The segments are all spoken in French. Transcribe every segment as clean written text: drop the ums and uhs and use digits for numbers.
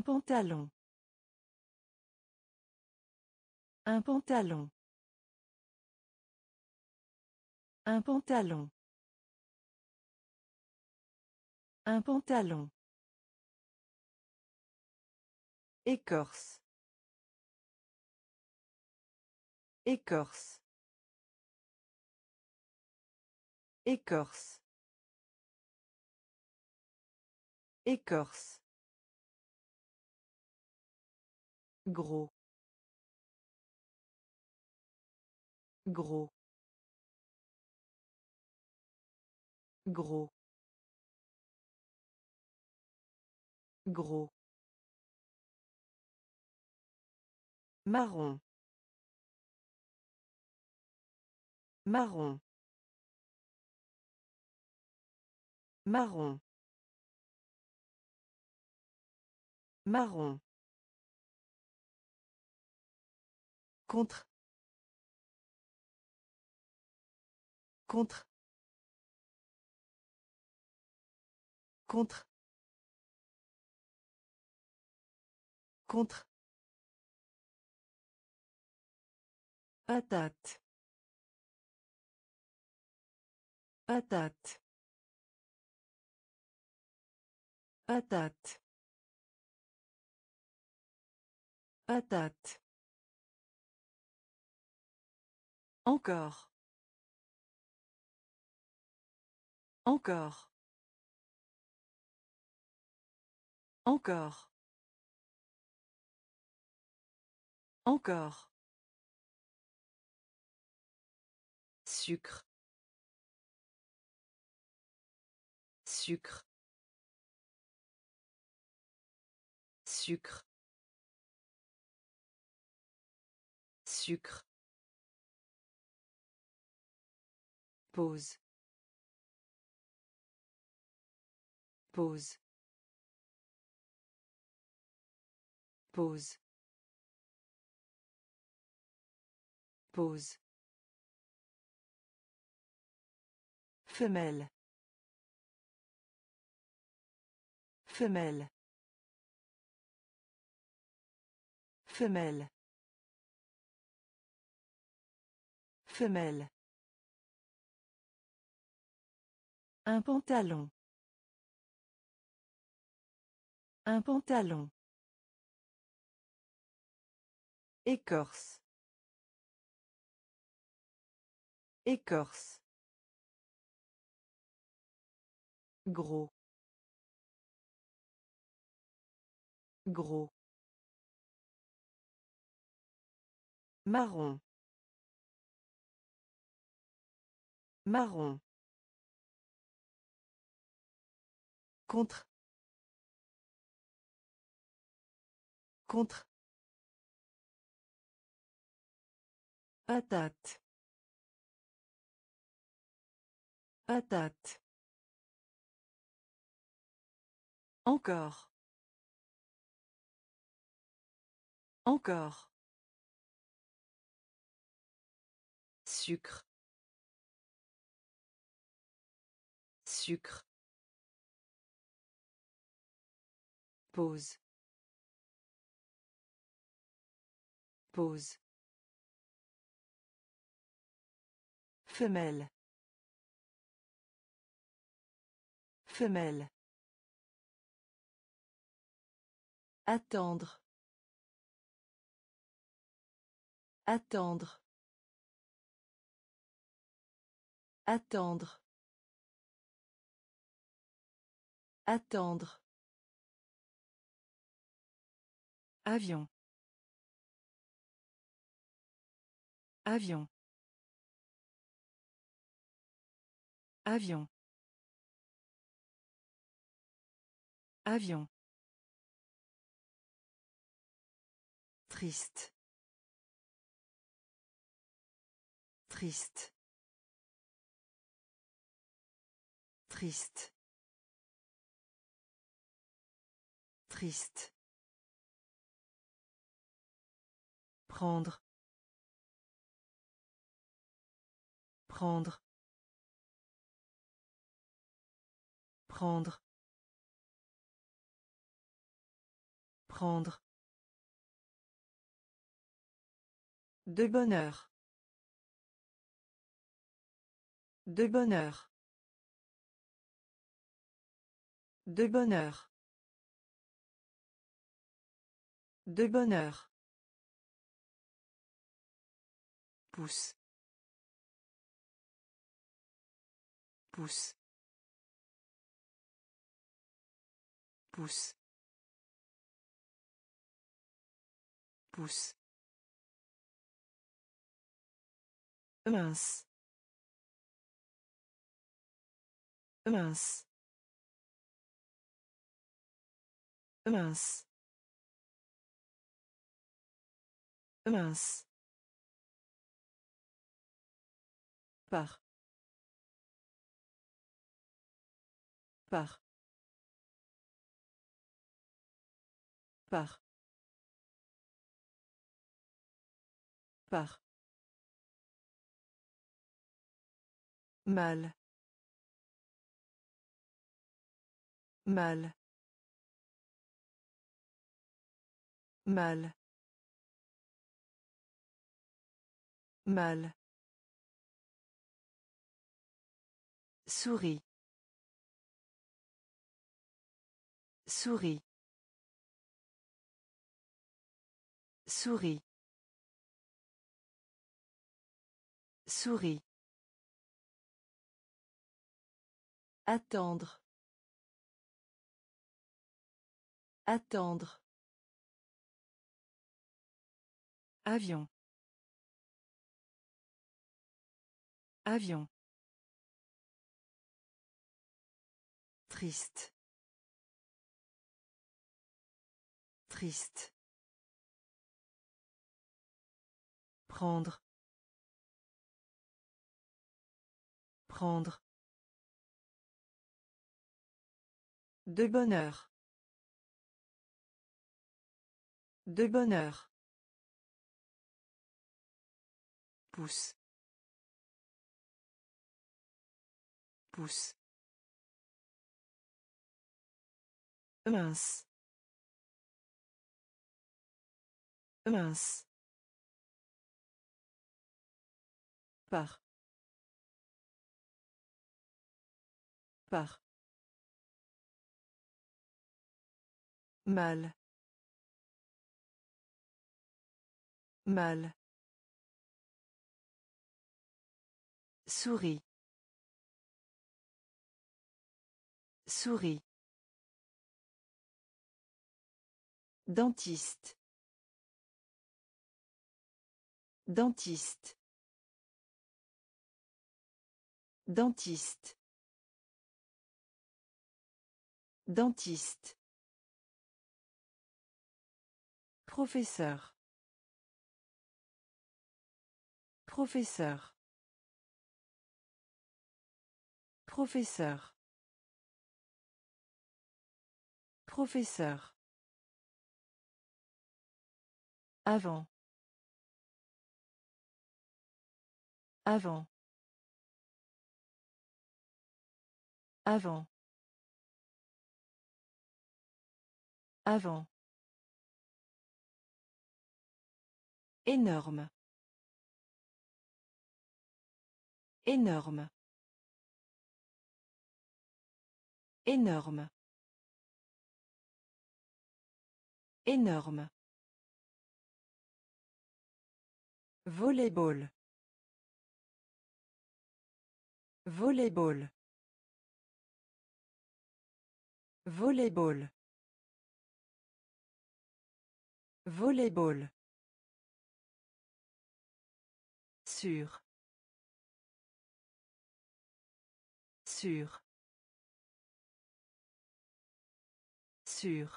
Un pantalon. Un pantalon. Un pantalon. Un pantalon. Écorce. Écorce. Écorce. Écorce. Gros. Gros. Gros. Gros. Marron. Marron. Marron. Marron. Contre. Contre. Contre. Contre. Patate. Patate. Patate. Patate. Encore. Encore. Encore. Encore. Sucre. Sucre. Sucre. Sucre. Pause. Pause. Pause. Pause. Femelle. Femelle. Femelle. Femelle. Un pantalon. Un pantalon. Écorce. Écorce. Gros. Gros. Marron. Marron. Contre. Contre. Patate. Patate. Encore. Encore. Sucre. Sucre. Pause. Pause. Femelle. Femelle. Attendre. Attendre. Attendre. Attendre. Avion. Avion. Avion. Avion. Triste. Triste. Triste. Triste. Prendre. Prendre. Prendre. Prendre. De bonheur. De bonheur. De bonheur. De bonheur. Pousse. Pousse. Pousse. Pousse. Mince. Mince. Mince. Mince. Par. Par. Par. Par. Mal. Mal. Mal. Mal. Souris. Souris. Souris. Souris. Attendre. Attendre. Avion. Avion. Triste. Triste. Prendre. Prendre. De bonheur. De bonheur. Pousse. Pousse. Mince. Mince. Par. Par. Mal. Mal. Souris. Souris. Dentiste. Dentiste. Dentiste. Dentiste. Professeur. Professeur. Professeur. Professeur. Avant. Avant. Avant. Avant. Énorme. Énorme. Énorme. Énorme. Volleyball. Volleyball. Volleyball. Volleyball. Sûr. Sûr. Sûr.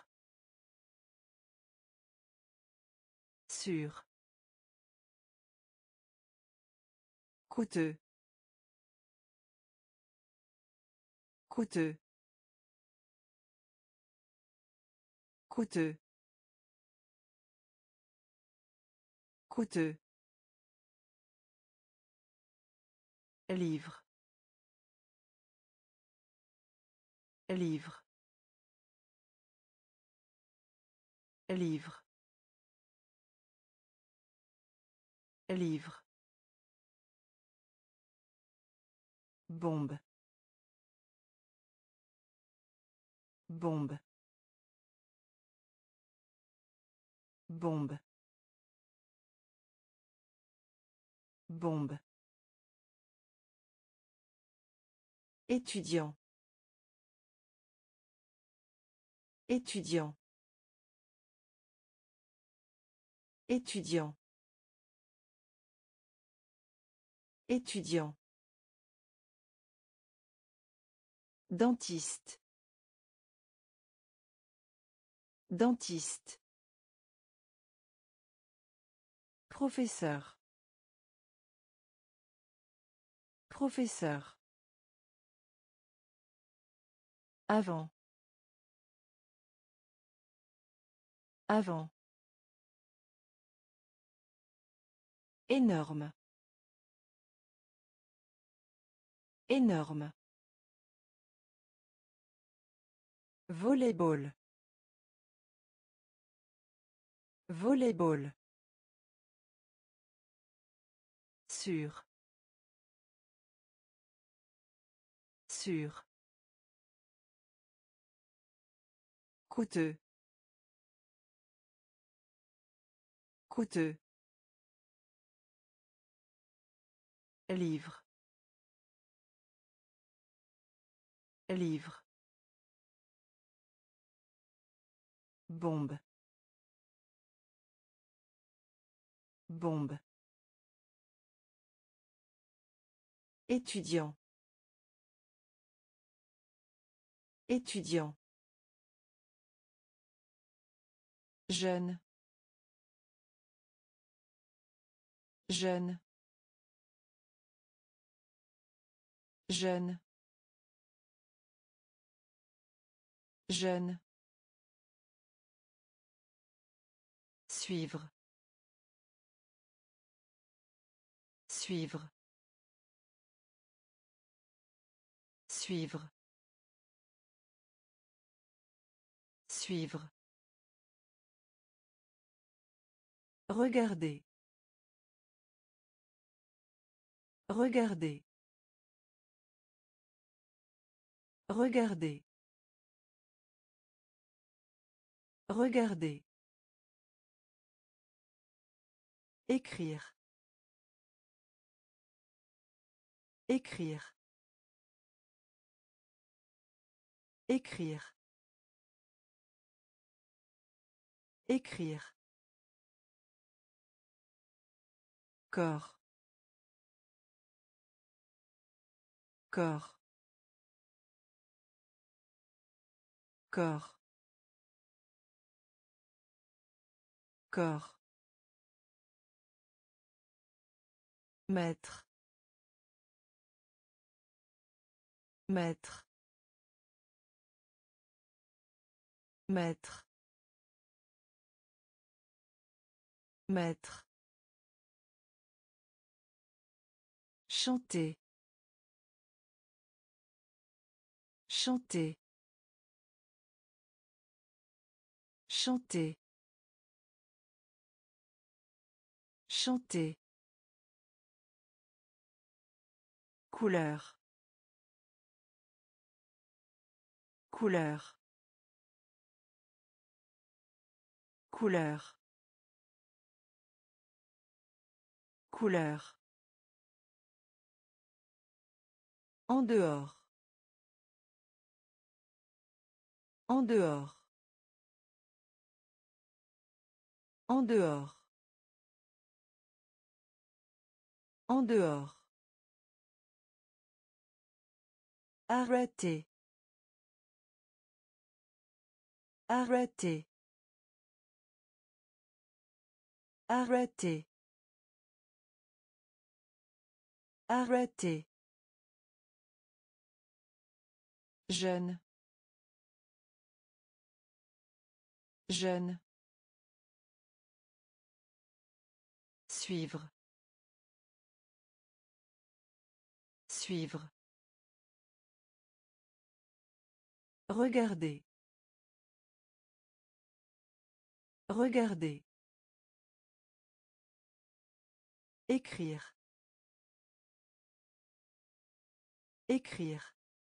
Sûr. Coûteux. Coûteux. Coûteux. Coûteux. Livre. Livre. Livre. Livre. Bombe. Bombe. Bombe. Bombe. Étudiant. Étudiant. Étudiant. Étudiant. Dentiste. Dentiste. Professeur. Professeur. Avant. Avant. Énorme. Énorme. Volleyball. Volleyball. Sûr. Sûr. Coûteux. Coûteux. Livre. Livre. Bombe. Bombe. Étudiant. Étudiant. Jeune. Jeune. Jeune. Jeune. Suivre. Suivre. Suivre. Suivre. Regardez. Regardez. Regardez. Regardez. Écrire. Écrire. Écrire. Écrire. Corps. Corps. Corps. Corps. Maître. Maître. Maître. Maître. Chanter. Chanter. Chanter. Chanter. Couleur. Couleur. Couleur. Couleur. En dehors. En dehors. En dehors. En dehors. Arrêter. Arrêter. Arrêter. Arrêter. Jeune. Jeune. Suivre. Suivre. Regardez. Regarder. Écrire. Écrire.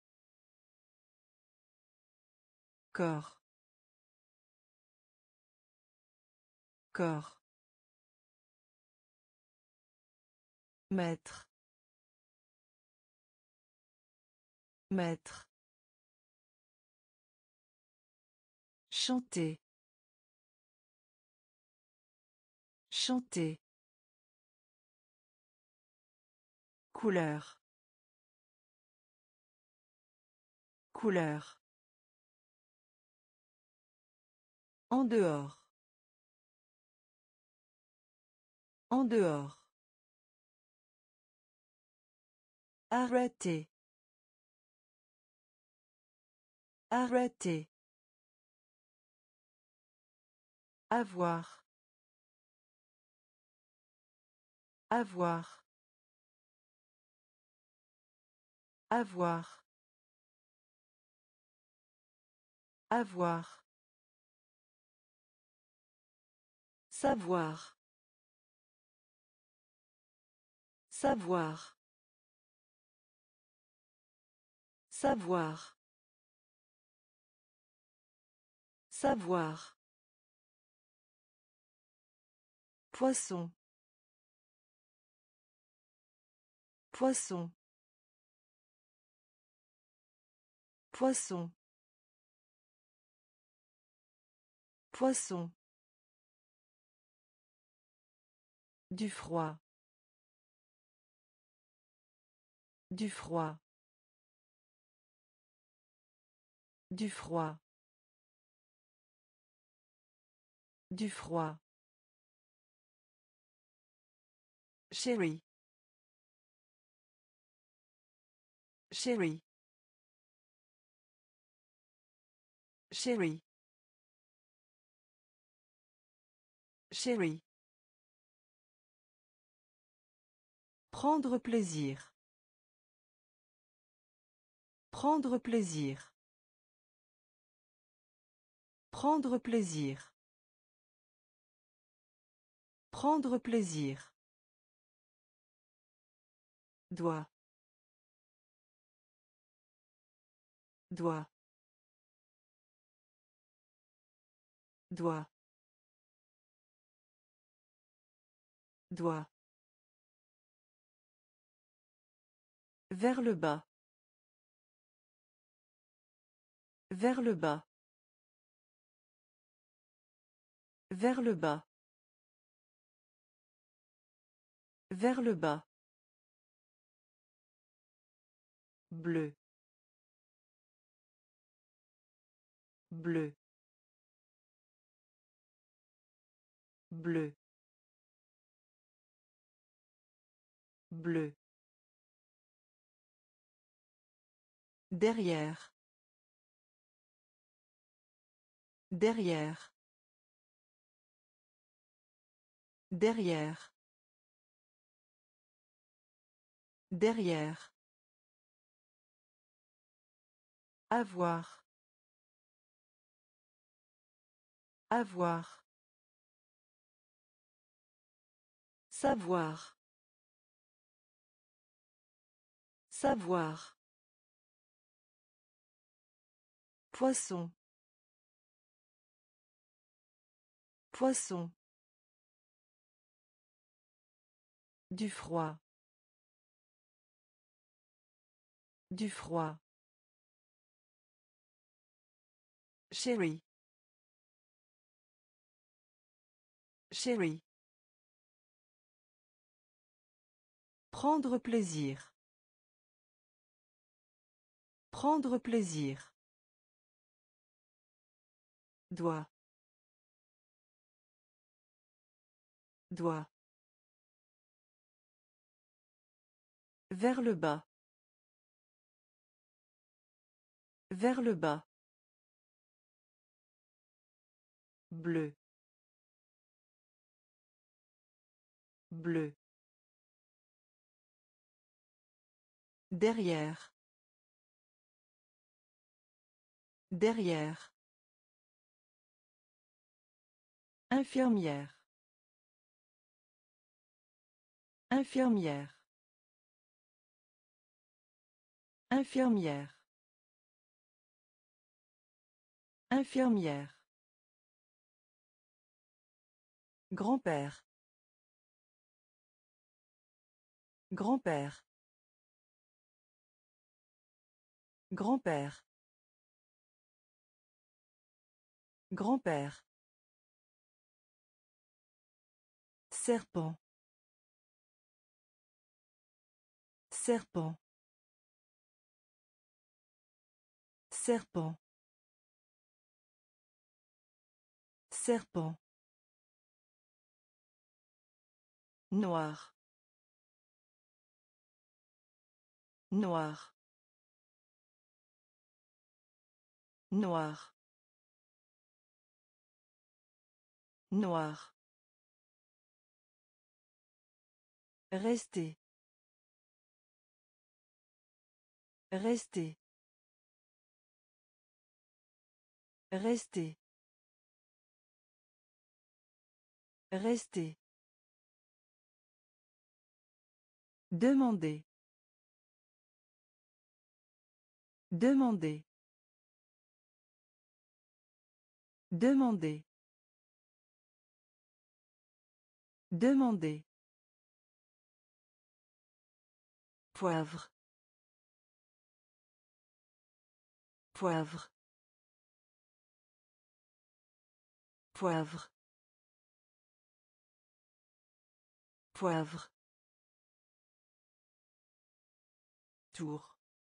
Corps. Corps. Maître. Maître. Chanter. Chanter. Couleur. Couleur. En dehors. En dehors. Arrêter. Arrêter. Avoir. Avoir. Avoir. Avoir. Savoir. Savoir. Savoir. Savoir. Poisson. Poisson. Poisson. Poisson. Du froid. Du froid. Du froid. Du froid. Chérie. Chérie. Chérie. Chérie. Prendre plaisir. Prendre plaisir. Prendre plaisir. Prendre plaisir. Doigt. Doigt. Doigt. Doigt. Vers le bas. Vers le bas. Vers le bas. Vers le bas. Bleu. Bleu. Bleu. Bleu. Derrière. Derrière. Derrière. Derrière. Avoir. Avoir. Savoir. Savoir. Poisson. Poisson. Du froid. Du froid. Chérie. Chérie. Prendre plaisir. Prendre plaisir. Doigt. Doigt. Vers le bas. Vers le bas. Bleu. Bleu. Derrière. Derrière. Infirmière. Infirmière. Infirmière. Infirmière. Grand-père. Grand-père. Grand-père. Grand-père. Serpent. Serpent. Serpent. Serpent. Noir. Noir. Noir. Noir. Rester. Rester. Rester. Rester. Demander. Demander. Demander. Demander. Poivre. Poivre. Poivre. Poivre. Tour.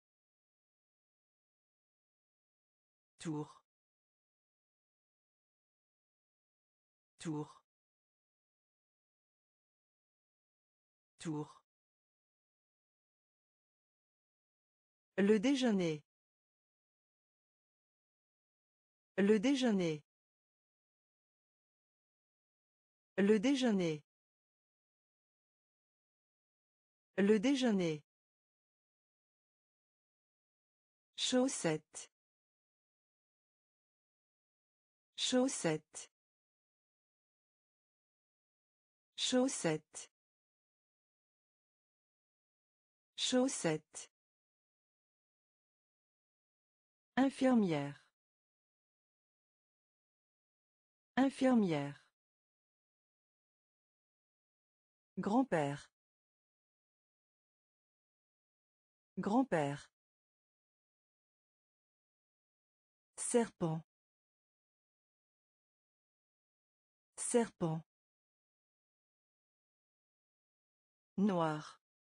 Tour. Tour. Tour. Le déjeuner. Le déjeuner. Le déjeuner. Le déjeuner. Chaussette. Chaussette. Chaussette. Chaussette. Infirmière. Infirmière. Grand-père. Grand-père. Serpent. Serpent. Noir.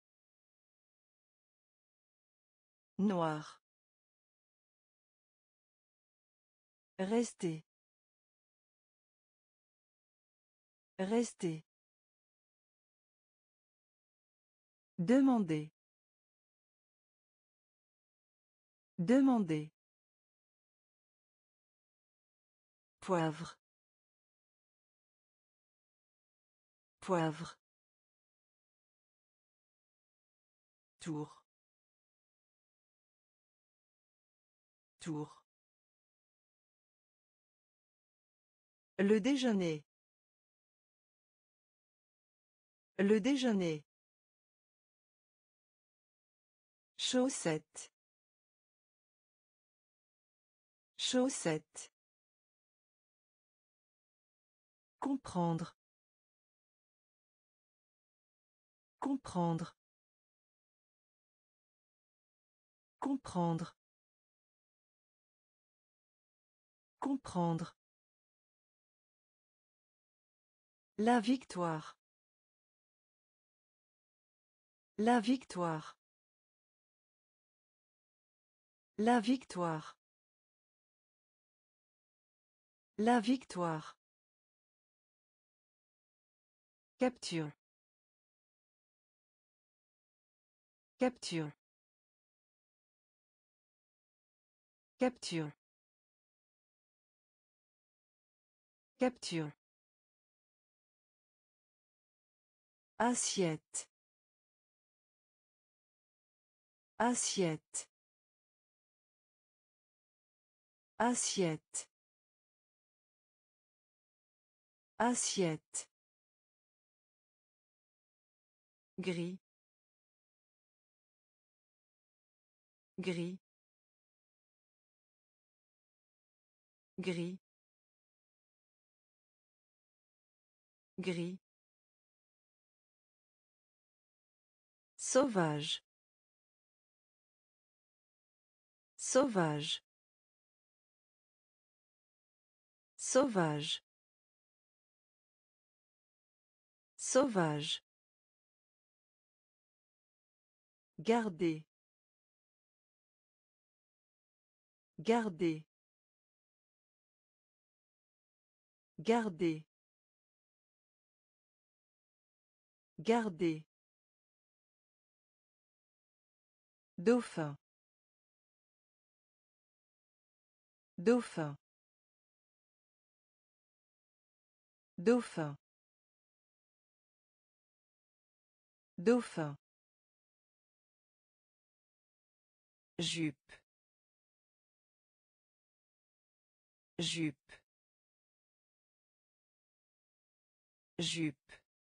Noir. Rester. Rester. Demander. Demander. Poivre. Poivre. Tour. Tour. Le déjeuner. Le déjeuner. Chaussette. Chaussette. Comprendre. Comprendre. Comprendre. Comprendre. La victoire. La victoire. La victoire. La victoire. Capture. Capture. Capture. Capture. Assiette. Assiette. Assiette. Assiette. Gris. Gris. Gris. Gris. Sauvage. Sauvage. Sauvage. Sauvage. Garder. Garder. Garder. Garder. Dauphin. Dauphin. Dauphin. Dauphin. Jupe. Jupe. Jupe.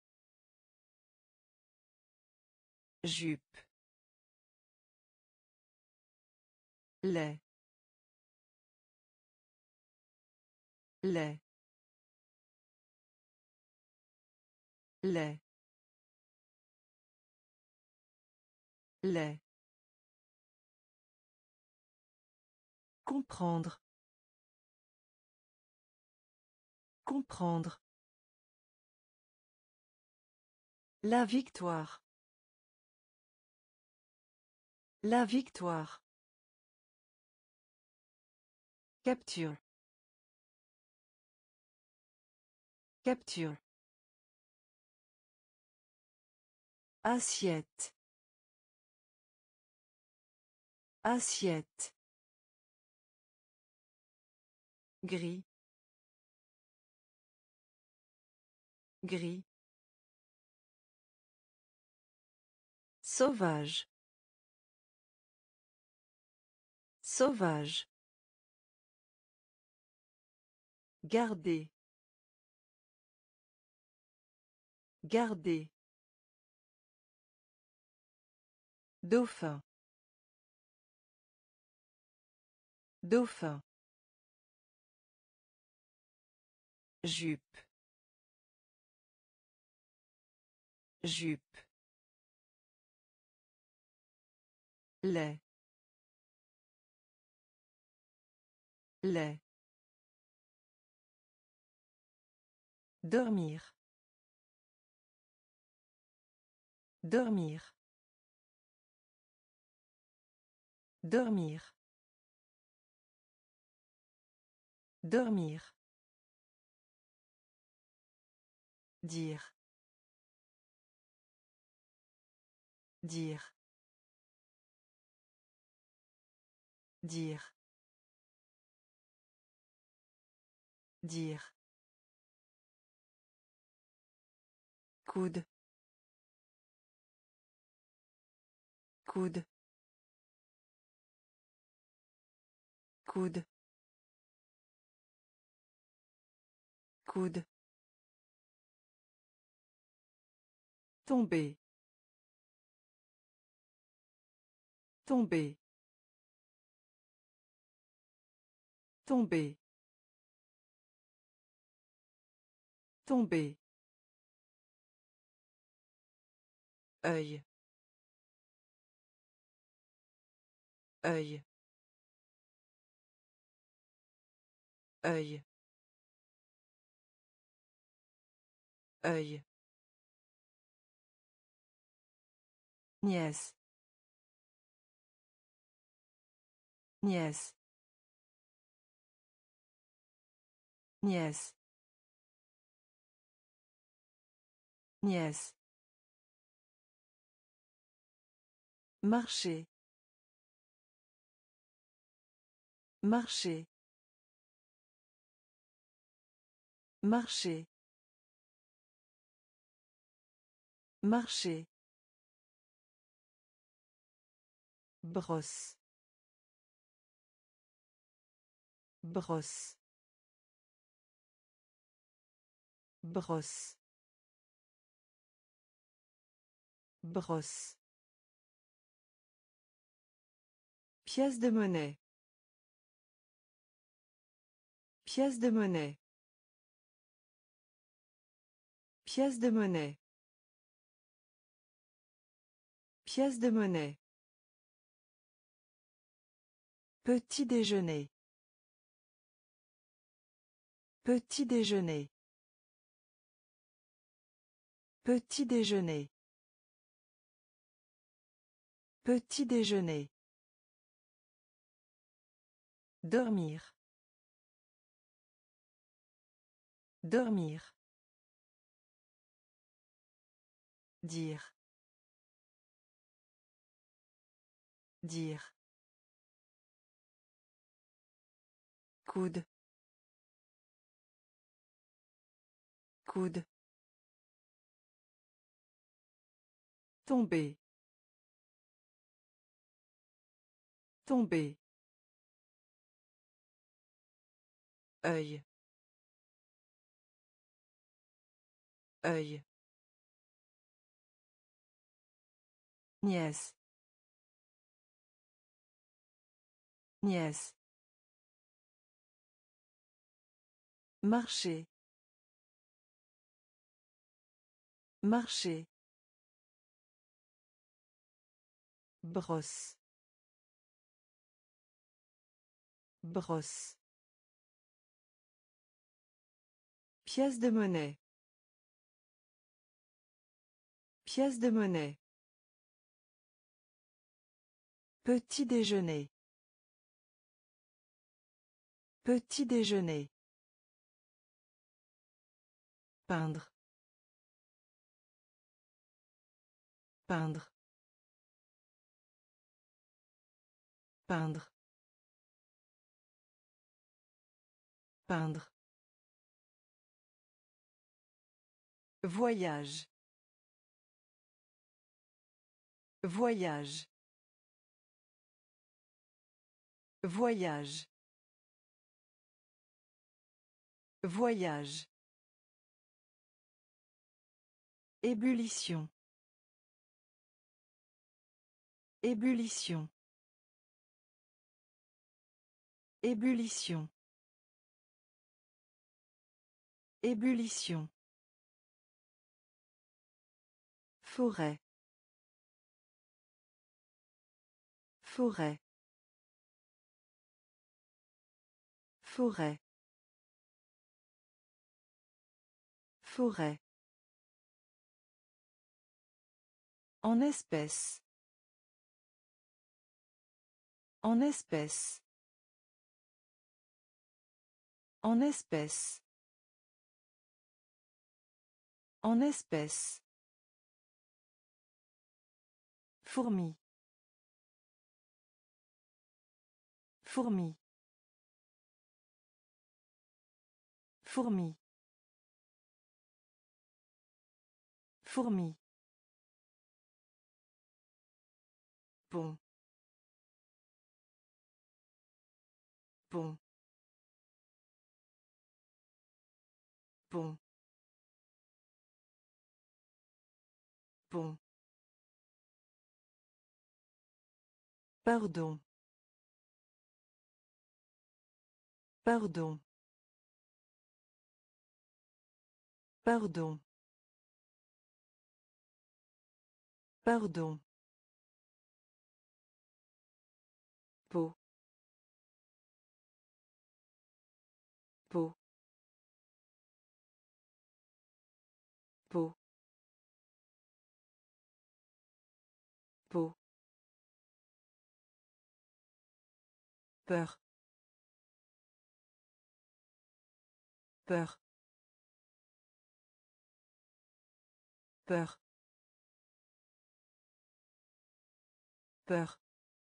Jupe. Lait. Lait. Lait. Lait. Comprendre. Comprendre. La victoire. La victoire. Capture. Capture. Assiette. Assiette. Gris. Gris. Sauvage. Sauvage. Garder. Garder. Dauphin. Dauphin. Jupe. Jupe. Lait. Lait. Dormir. Dormir. Dormir. Dormir. Dire. Dire. Dire. Dire. Coude. Coude. Coude. Coude. Tomber. Tomber. Tomber. Tomber. Œil. Œil. Œil. Œil. Nièce. Nièce. Nièce. Nièce. Marcher. Marcher. Marcher. Marcher. Brosse. Brosse. Brosse. Brosse. Pièce de monnaie. Pièce de monnaie. Pièce de monnaie. Pièce de monnaie. Petit déjeuner. Petit déjeuner. Petit déjeuner. Petit déjeuner. Dormir. Dormir. Dire. Dire. Coude. Coude. Tomber. Tomber. Œil. Œil. Nièce. Nièce. Marcher. Marcher. Brosse. Brosse. Pièce de monnaie. Pièce de monnaie. Petit déjeuner. Petit déjeuner. Peindre. Peindre. Peindre. Peindre. Voyage. Voyage. Voyage. Voyage. Ébullition. Ébullition. Ébullition. Ébullition. Forêt. Forêt. Forêt. Forêt. En espèce. En espèce. En espèce. En espèce. Fourmi. Fourmi. Fourmi. Fourmi. Pont. Pont. Pont. Pont. Pardon. Pardon. Pardon. Pardon. Peau. Peau. Peau. Peau. Peur. Peur. Peur. Peur.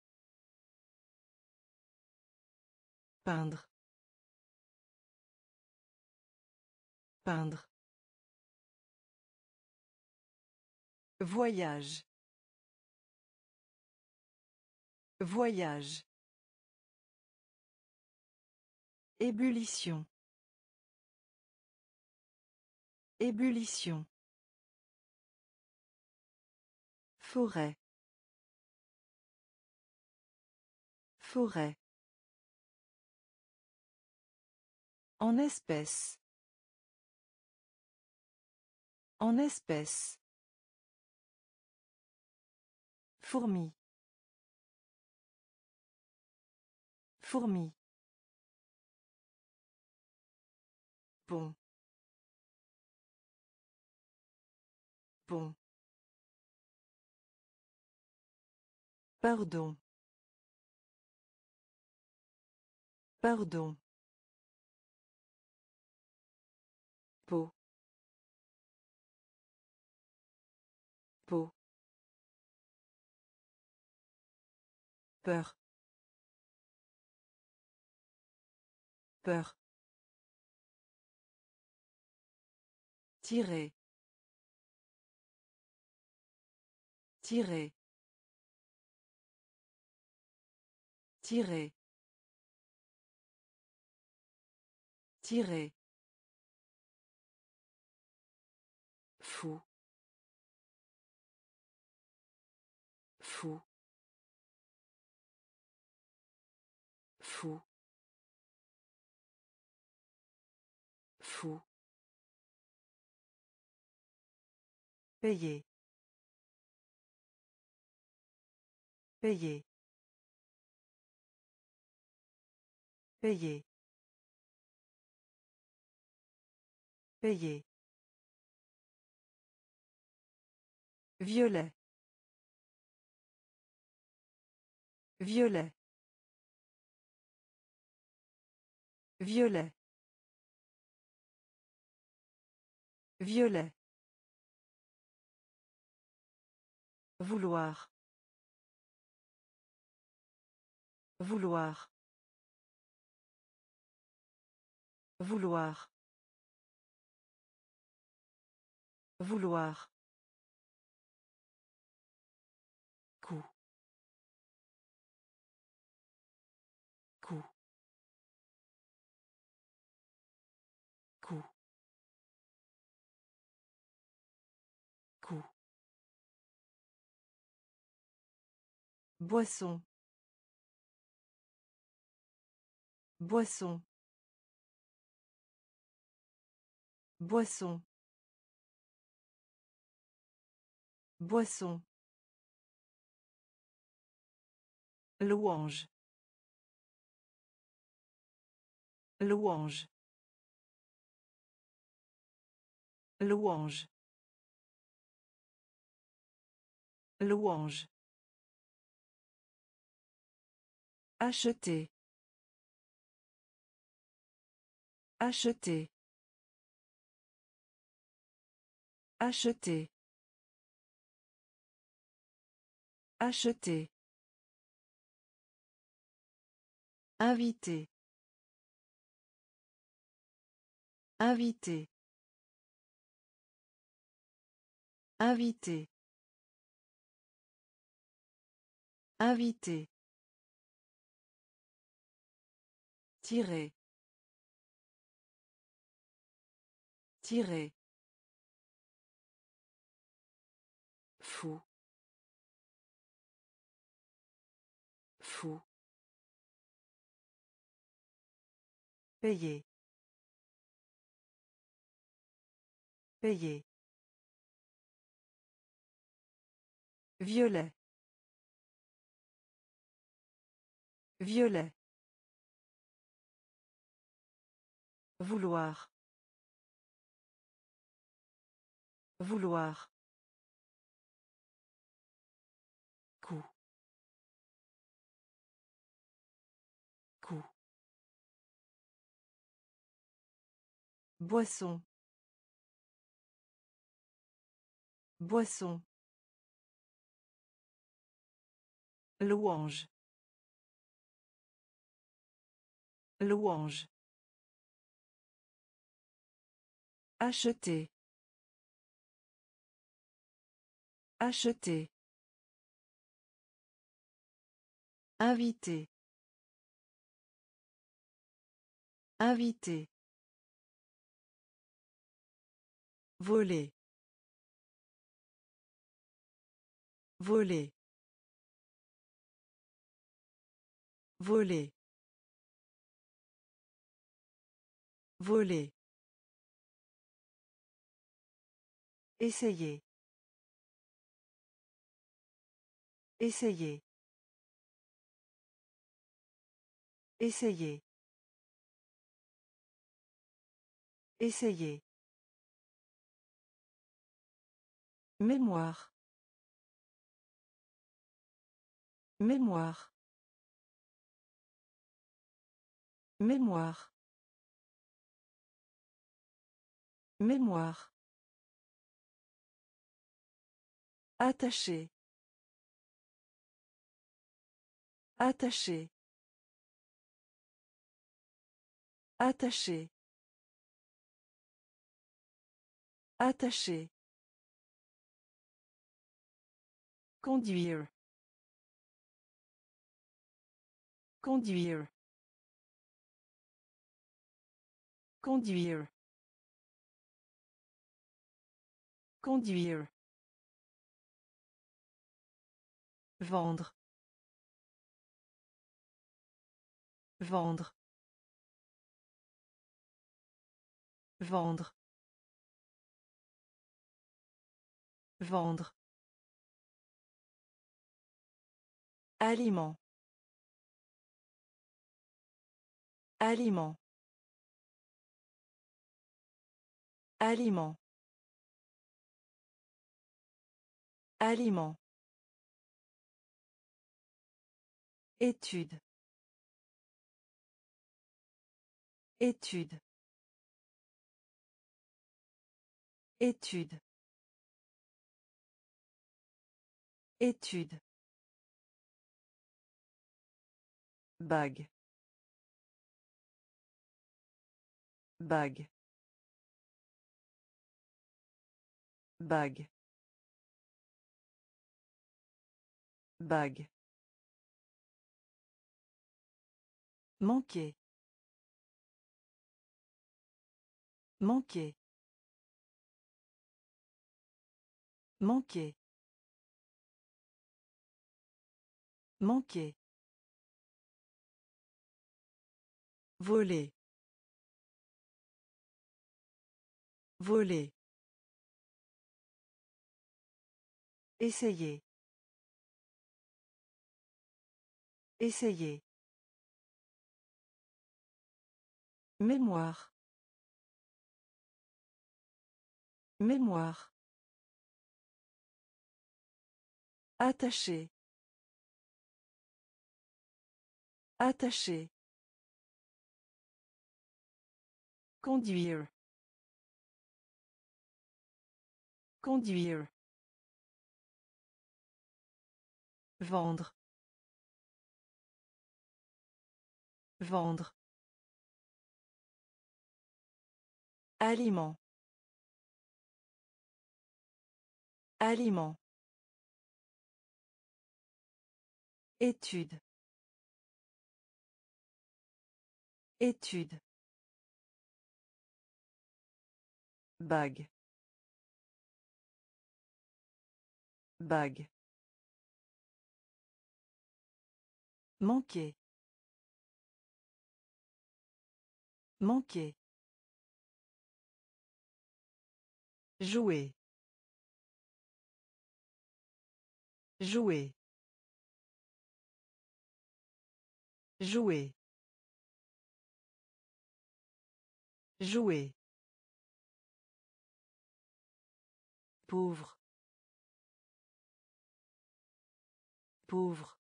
Peindre. Peindre. Voyage. Voyage. Ébullition. Ébullition. Forêt. Forêt. En espèce. En espèce. Fourmi. Fourmi. Pont. Pont. Pardon. Pardon. Peau. Peau. Peur. Peur. Tirer. Tirer. Tirer. Tirer. Fou. Fou. Fou. Fou. Payer. Payer. Payer. Payer. Violet. Violet. Violet. Violet. Vouloir. Vouloir. Vouloir. Vouloir. Coup. Coup. Coup. Coup. Boisson. Boisson. Boisson. Boisson. Louange. Louange. Louange. Louange. Acheter. Acheter. Acheter. Acheter. Inviter. Inviter. Inviter. Inviter. Tirer. Tirer. Fou. Fou. Payer. Payer. Violet. Violet. Vouloir. Vouloir. Coup. Coup. Boisson. Boisson. Louange. Louange. Acheter. Acheter. Inviter. Inviter. Voler. Voler. Voler. Voler. Essayer. Essayer. Essayer. Essayer. Mémoire. Mémoire. Mémoire. Mémoire. Attaché. Attaché. Attaché. Attaché. Conduire. Conduire. Conduire. Conduire. Vendre. Vendre. Vendre. Vendre. Aliment. Aliment. Aliment. Aliment. Étude. Étude. Étude. Étude. Bague. Bague. Bague. Bague. Manquer. Manquer. Manquer. Manquer. Voler. Voler. Essayer. Essayer. Mémoire. Mémoire. Attaché. Attaché. Conduire. Conduire. Vendre. Vendre. Aliment. Aliment. Étude. Étude. Bague. Bague. Manquer. Manquer. Jouer. Jouer. Jouer. Jouer. Pauvre. Pauvre.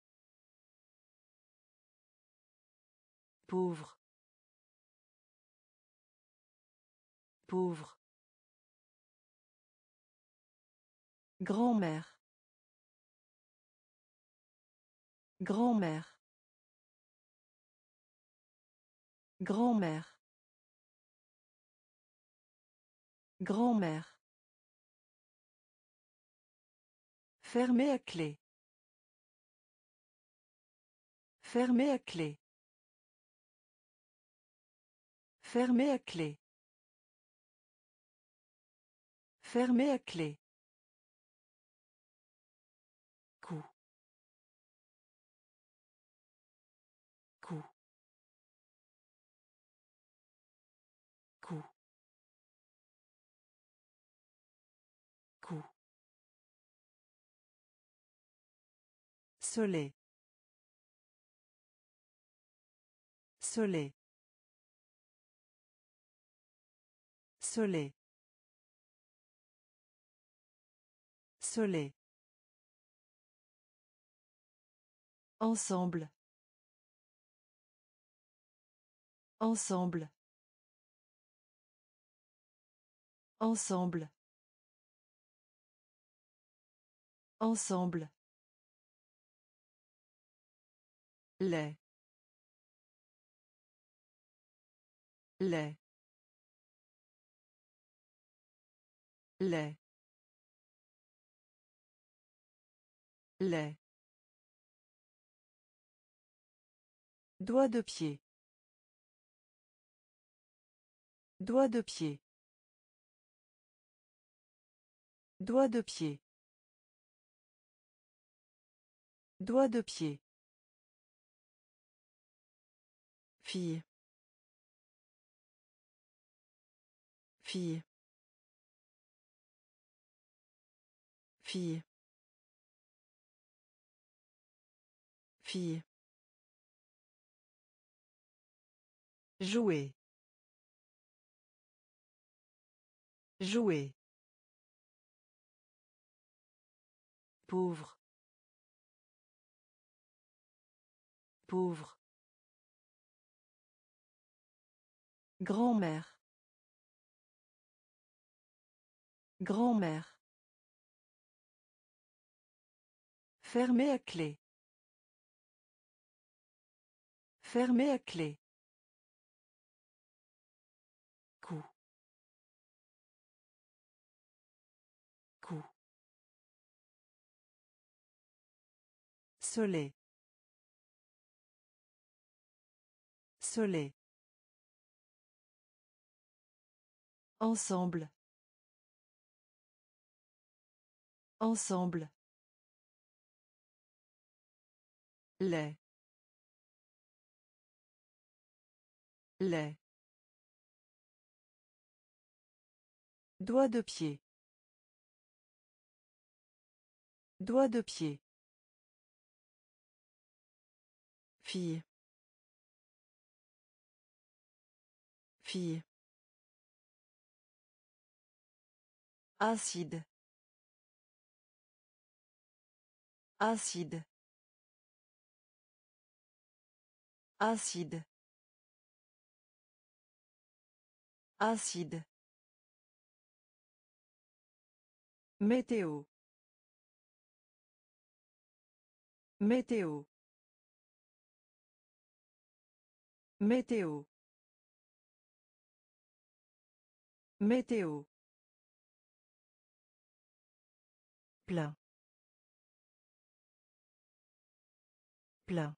Pauvre. Pauvre. Grand-mère. Grand-mère. Grand-mère. Grand-mère. Fermer à clé. Fermer à clé. Fermer à clé. Fermer à clé. Coup. Coup. Coup. Coup. Soleil. Soleil. Soleil. Soleil. Ensemble. Ensemble. Ensemble. Ensemble. Lait. Lait. Lait. Lait. Doigt de pied. Doigt de pied. Doigt de pied. Doigt de pied. Fille. Fille. Fille. Fille. Jouer. Jouer. Pauvre. Pauvre. Grand-mère. Grand-mère. Fermer à clé. Fermer à clé. Coup. Coup. Soleil. Soleil. Ensemble. Ensemble. Lait. Lait. Doigt de pied. Doigt de pied. Fille. Fille. Acide. Acide. Acide. Acide. Météo. Météo. Météo. Météo. Plein. Plein.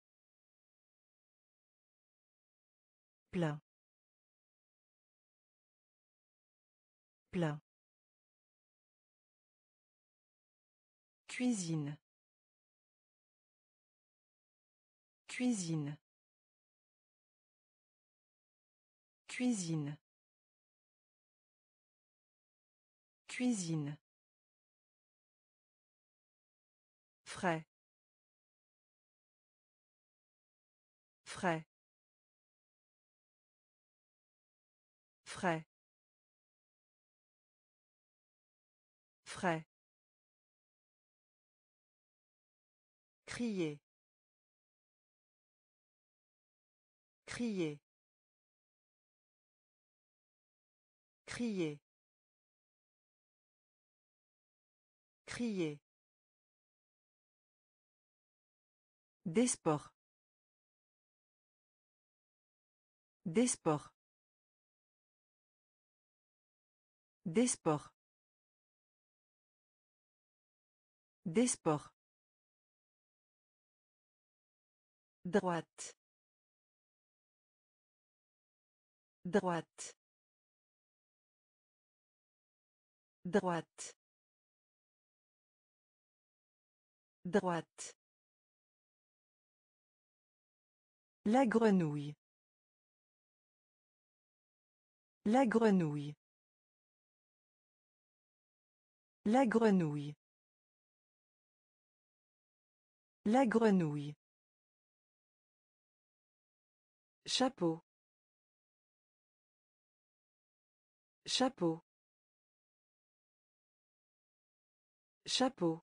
Plein. Plein. Cuisine. Cuisine. Cuisine. Cuisine. Frais. Frais. Frais. Frais. Crier. Crier. Crier. Crier. Des sports. Des sports. Des sports. Des sports. Droite. Droite. Droite. Droite. La grenouille. La grenouille. La grenouille. La grenouille. Chapeau. Chapeau. Chapeau.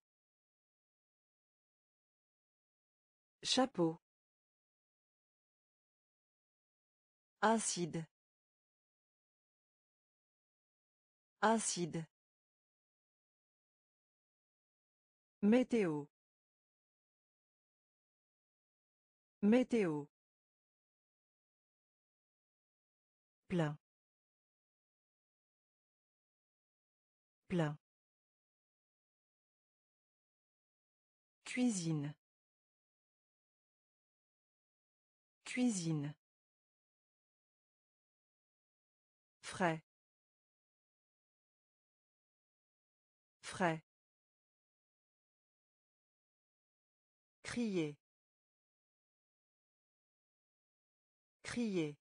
Chapeau. Acide. Acide. Météo. Météo. Plein. Plein. Cuisine. Cuisine. Frais. Frais. Crier. Crier.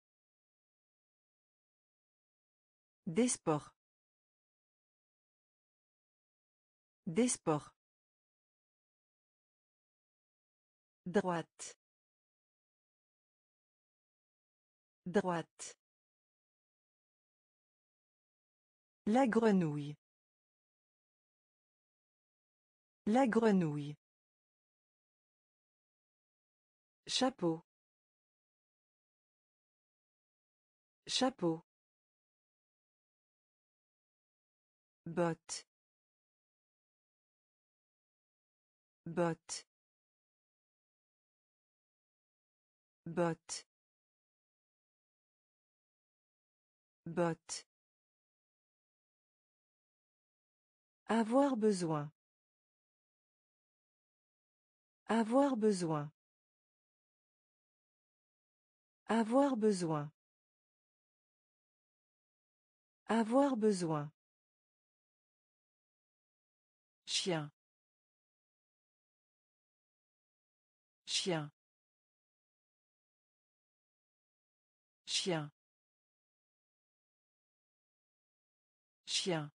Des sports. Des sports. Droite. Droite. La grenouille. La grenouille. Chapeau. Chapeau. Botte. Botte. Botte. Botte. Avoir besoin. Avoir besoin. Avoir besoin. Avoir besoin. Chien. Chien. Chien. Chien.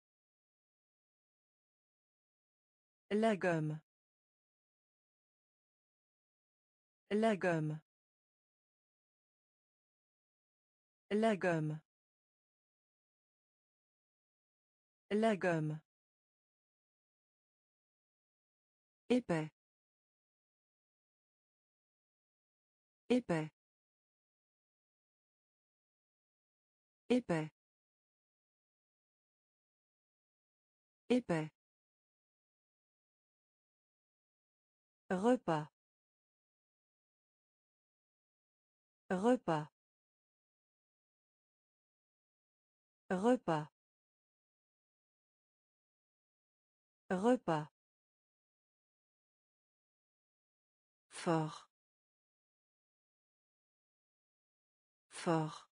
La gomme. La gomme. La gomme. La gomme. Épais. Épais. Épais. Épais. Repas. Repas. Repas. Repas. Fort. Fort.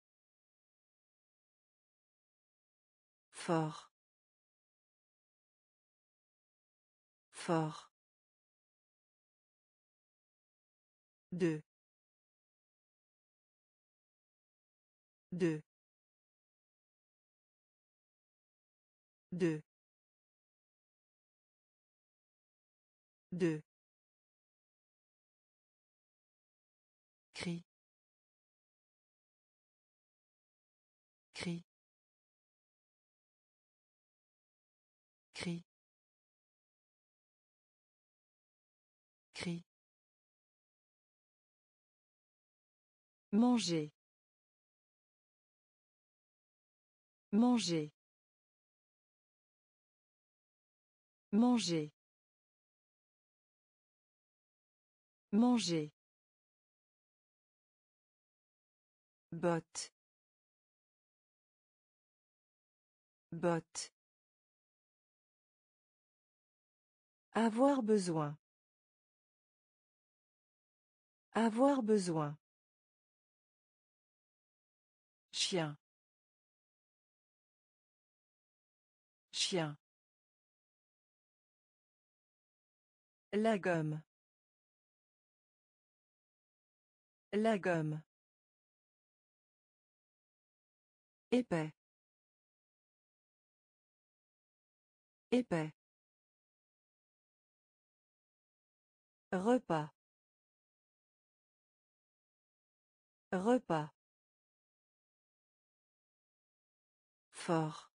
Fort. Fort. Deux. Deux. Deux. Deux. Cri. Cri. Cri. Cri. Manger. Manger. Manger. Manger. Botte. Botte. Avoir besoin. Avoir besoin. Chien. chien. La gomme. La gomme. Épais. Épais. Repas. Repas. Fort.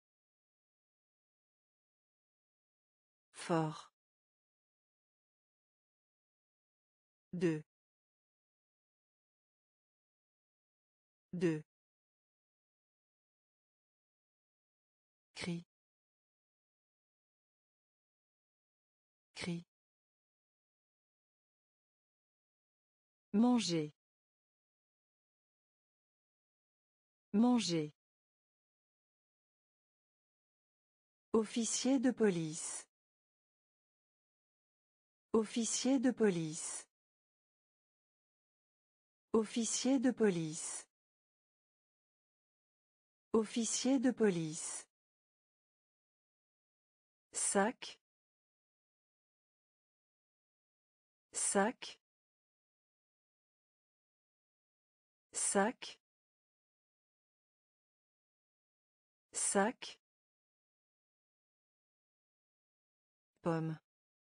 Fort. Deux. Deux. Cri. Cri. Manger. Manger. Officier de police. Officier de police. Officier de police. Officier de police. Sac. Sac. Sac. Sac. Pomme.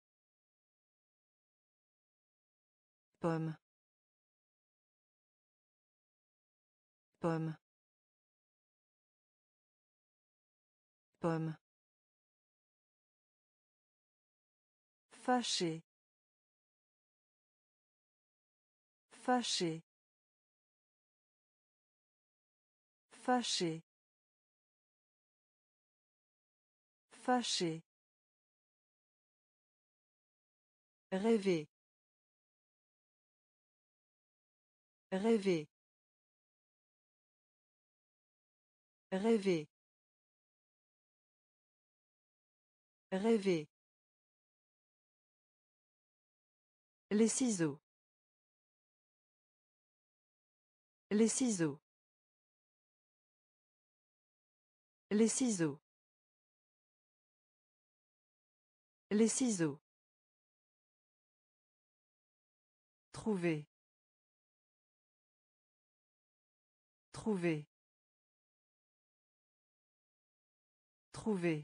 Pomme. Pomme. Pomme. Fâché. Fâché. Fâché. Fâché. Rêver. Rêver. Rêver. Rêver. Les ciseaux. Les ciseaux. Les ciseaux. Les ciseaux. Trouver. Trouver. Trouver.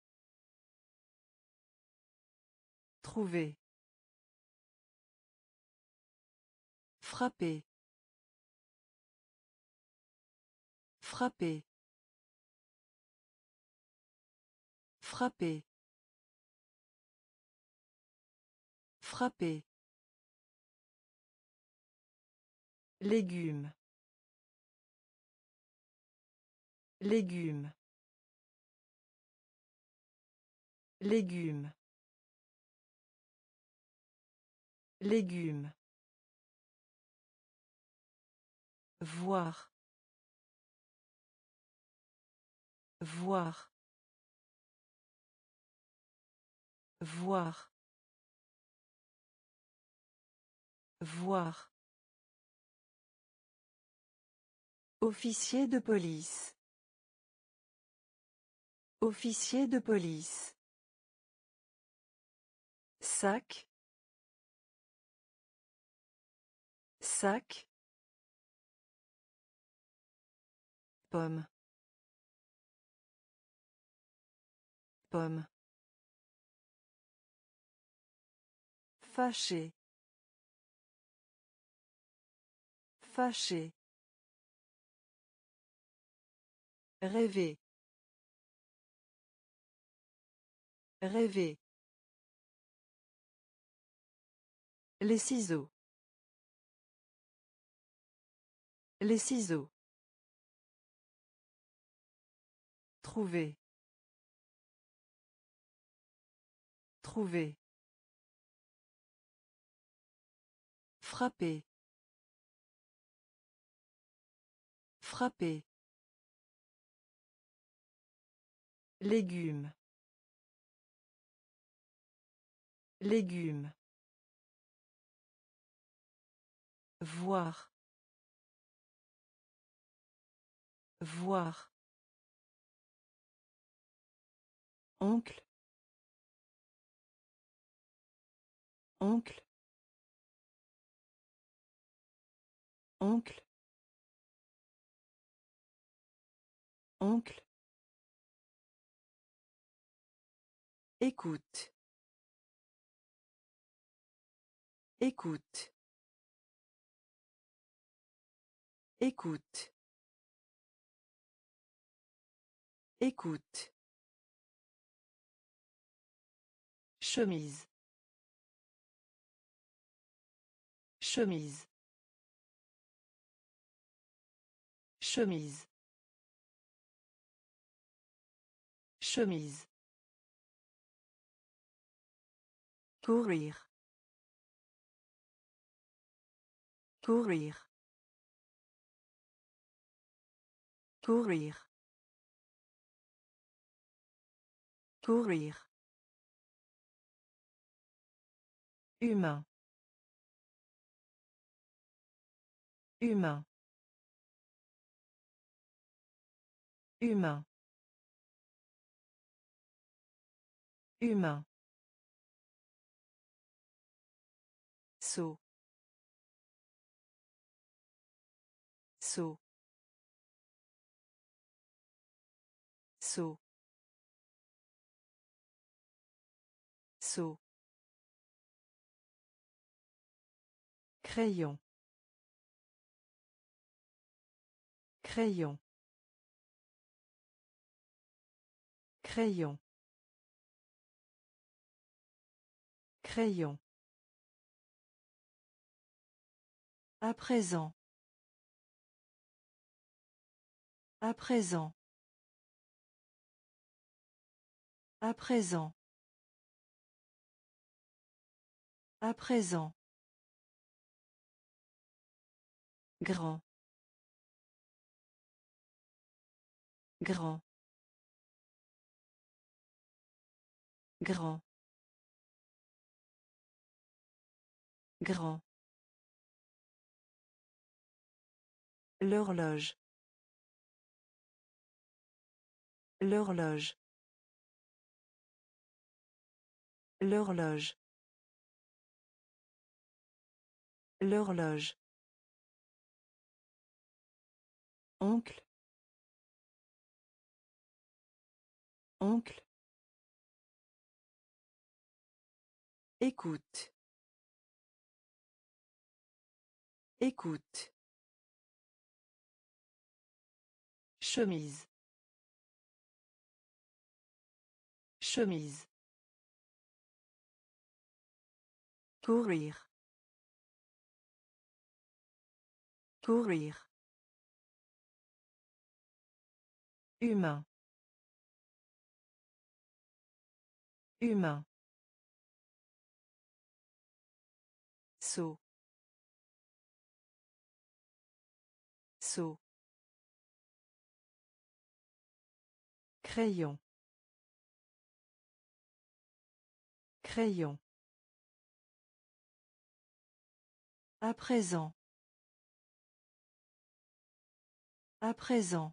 Trouver. Frapper. Frapper. Frapper. Frapper. Légumes. Légumes. Légumes. Légumes. Voir. Voir. Voir. Voir. Officier de police. Officier de police. Sac. Sac. Pomme. Pomme. Fâché. Fâché. Rêver. Rêver. Les ciseaux. Les ciseaux. Trouver. Trouver. Frapper. Frapper. Légumes. Légumes. Voir. Voir. Oncle. Oncle. Oncle. Oncle. Écoute. Écoute. Écoute. Écoute. Chemise. Chemise. Chemise. Chemise. Courir. Courir. Courir. Courir. Humain. Humain. Humain. Humain. Saut. Saut. Saut. Saut. Crayon. Crayon. Crayon. Crayon. À présent. À présent. À présent. À présent. Grand. Grand. Grand. Grand. L'horloge. L'horloge. L'horloge. L'horloge. Oncle. Oncle. Écoute. Écoute. Chemise. Chemise. Courir. Courir. Humain. Humain. Saut. Saut. Crayon. Crayon. À présent. À présent.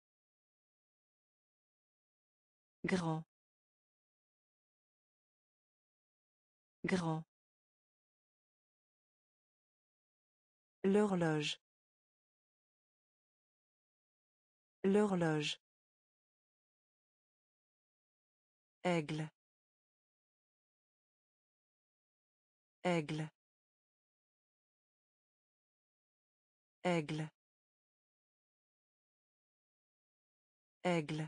Grand. Grand. L'horloge. L'horloge. Aigle. Aigle. Aigle. Aigle.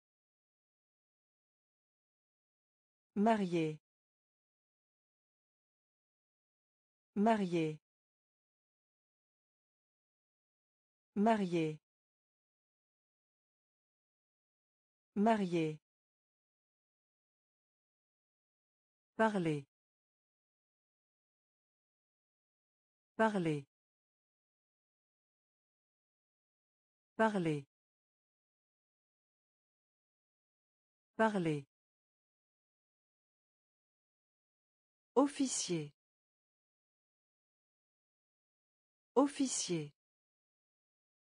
Marié. Marié. Marié. Marié. Parler. Parler. Parler. Parler. Officier. Officier.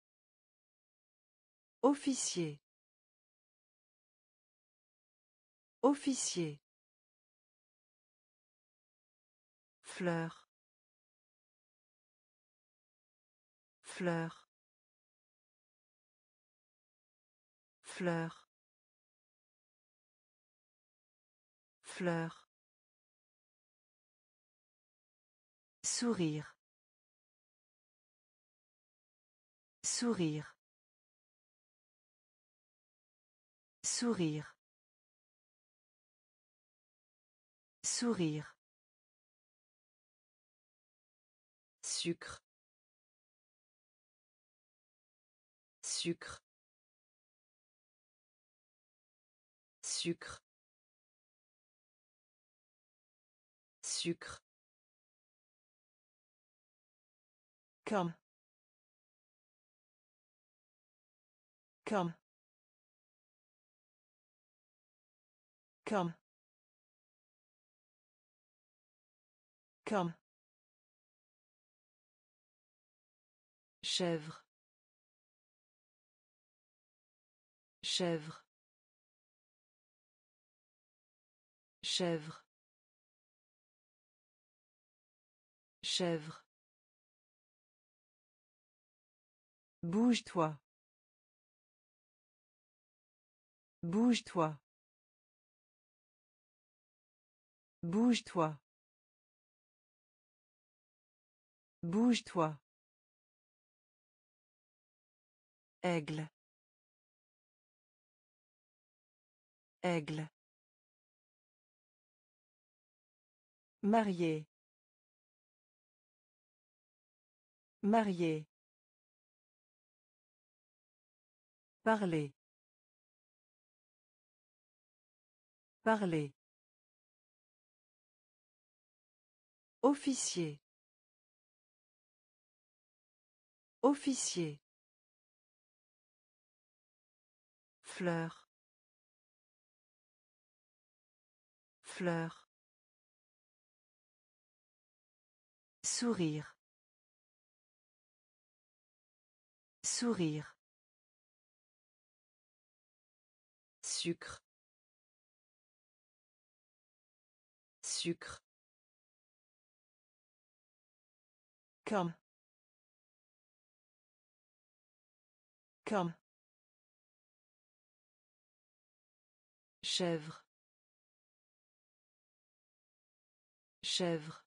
Officier. Officier. Fleur. Fleur. Fleur. Fleur. Sourire. Sourire. Sourire. Sourire. Sucre. Sucre. Sucre. Sucre. Comme. Comme. Comme. Comme. Chèvre. Chèvre. Chèvre. Chèvre. Bouge-toi. Bouge-toi. Bouge-toi. Bouge-toi. Aigle. Aigle. Marié. Marié. Parler. Parler. Officier. Officier. Fleur. Fleur. Sourire. Sourire. Sucre. Sucre. Comme. Comme. Chèvre. Chèvre.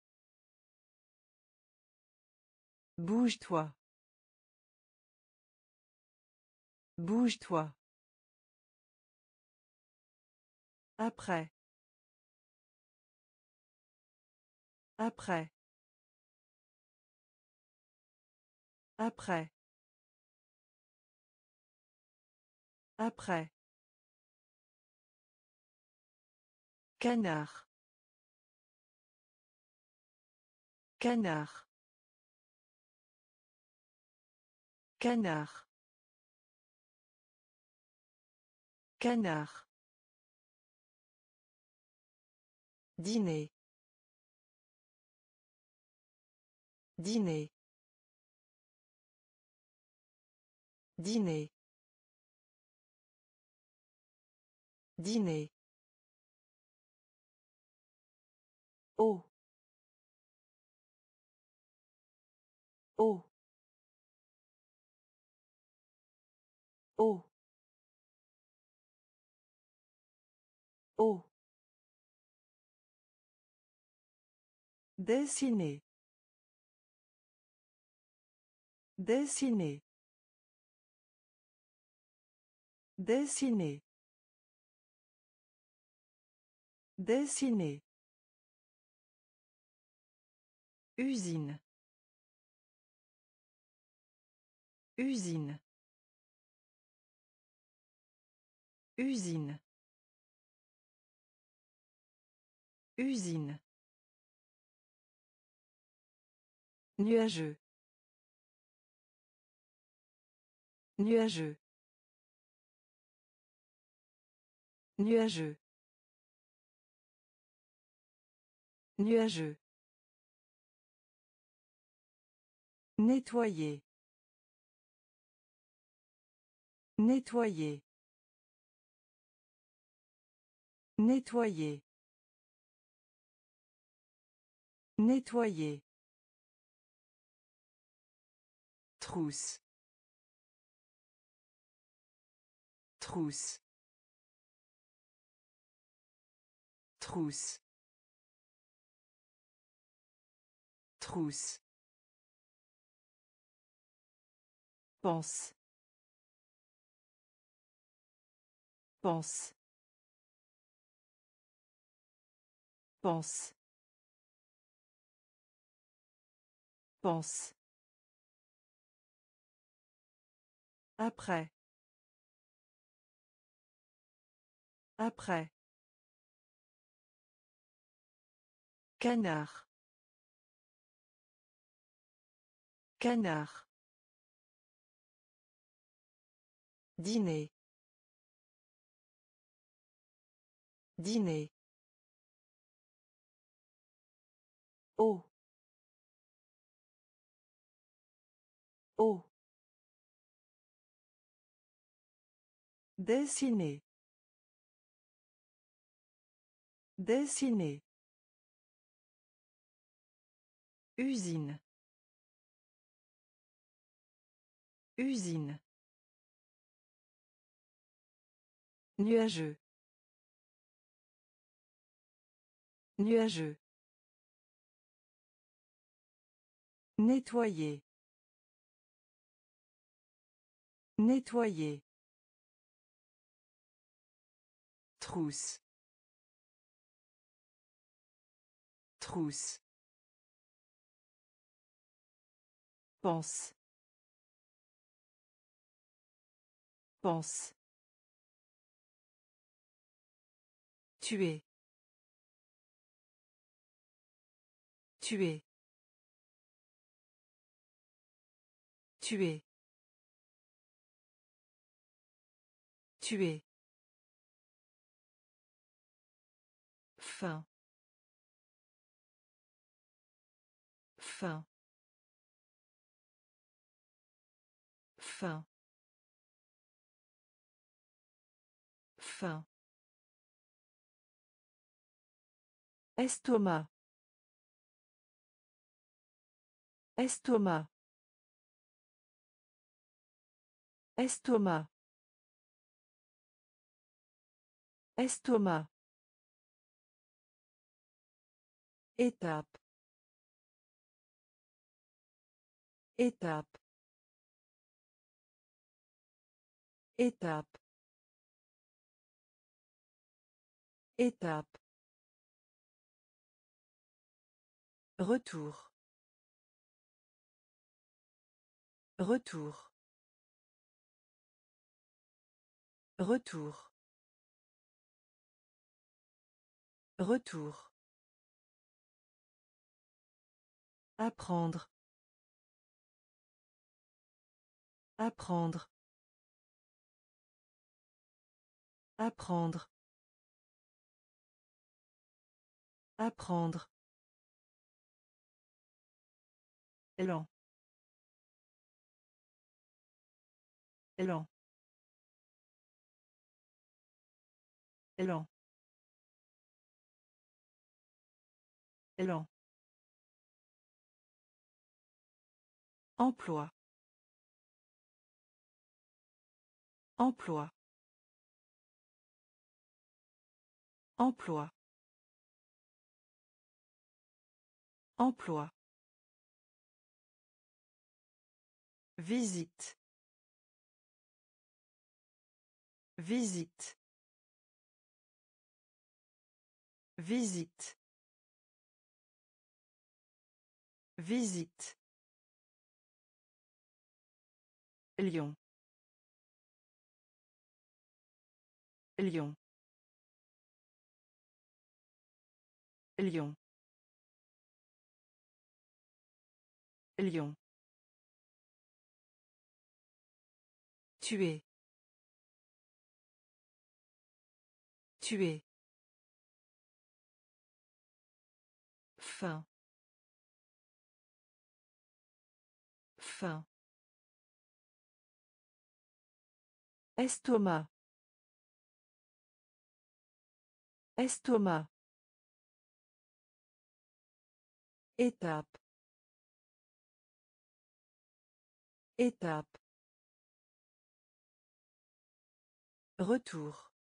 Bouge-toi. Bouge-toi. Après. Après. Après. Après. Canard. Canard. Canard. Canard. Dîner. Dîner. Dîner. Dîner. Oh. Oh. Oh. Oh. Dessiner. Dessiner. Dessiner. Dessiner. Usine. Usine. Usine. Usine. Nuageux. Nuageux. Nuageux. Nuageux. Nettoyer. Nettoyer. Nettoyer. Nettoyer. Trousse. Trousse. Trousse. Trousse. Pense. Pense. Pense. Pense. Après. Après. Canard. Canard. Dîner. Dîner. Eau. Eau. Dessiner. Dessiner. Usine. Usine. Nuageux. Nuageux. Nettoyer. Nettoyer. Trousse. Trousse. Pense. Pense. Tuer. Tuer. Tuer. Tuer. Fin. Fin. Fin. Fin. Estomac. Estomac. Estomac. Estomac. Étape. Étape. Étape. Étape. Retour. Retour. Retour. Retour. Apprendre. Apprendre. Apprendre. Apprendre. Lent. Lent. Lent. Lent. Emploi. Emploi. Emploi. Emploi. Visite. Visite. Visite. Visite. Lion. Lion. Lion. Lion. Tuer. Tuer. Fin. Fin. Estomac. Estomac. Étape. Étape. Retour.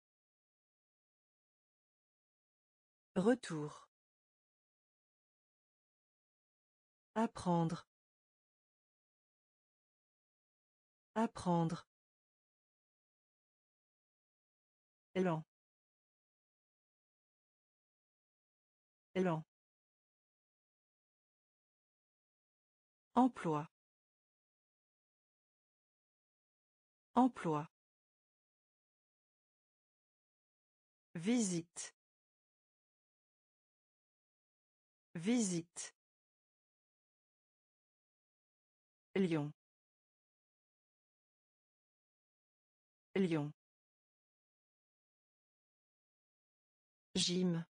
Retour. Apprendre. Apprendre. Lent. Lent. Emploi. Emploi. Visite. Visite. Lion. Lion. Gym.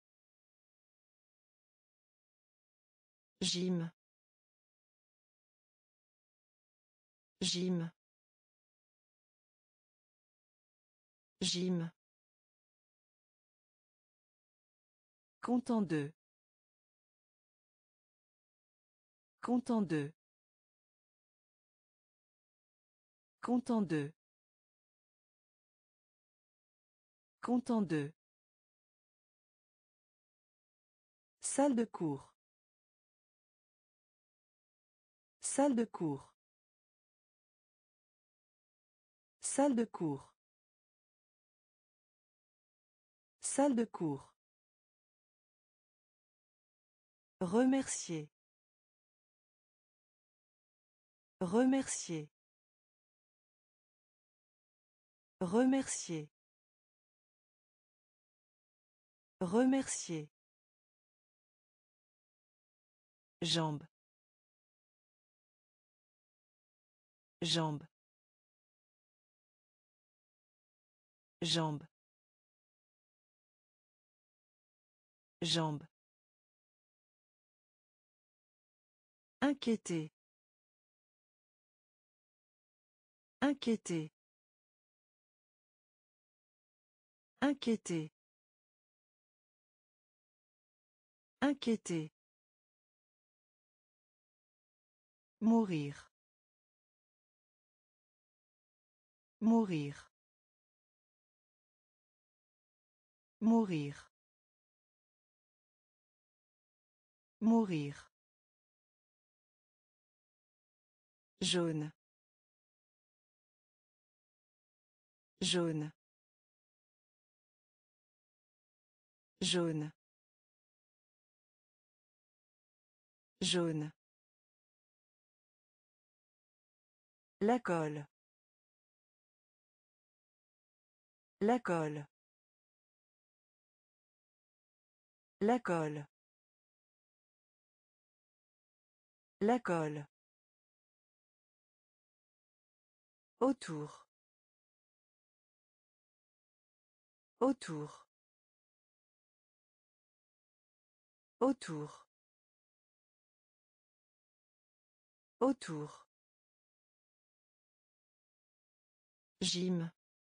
Gym. Gym. Gym. Content de. Content de. Content de. Content de. Salle de cours. Salle de cours. Salle de cours. Salle de cours. Remercier. Remercier. Remercier. Remercier. Jambe. Jambe. Jambe. Jambe. Inquiéter. Inquiéter. Inquiéter. Inquiéter. Mourir. Mourir. Mourir. Mourir. Jaune. Jaune. Jaune. Jaune. La colle. La colle. La colle. La colle. Autour. Autour. Autour. Autour. Gym.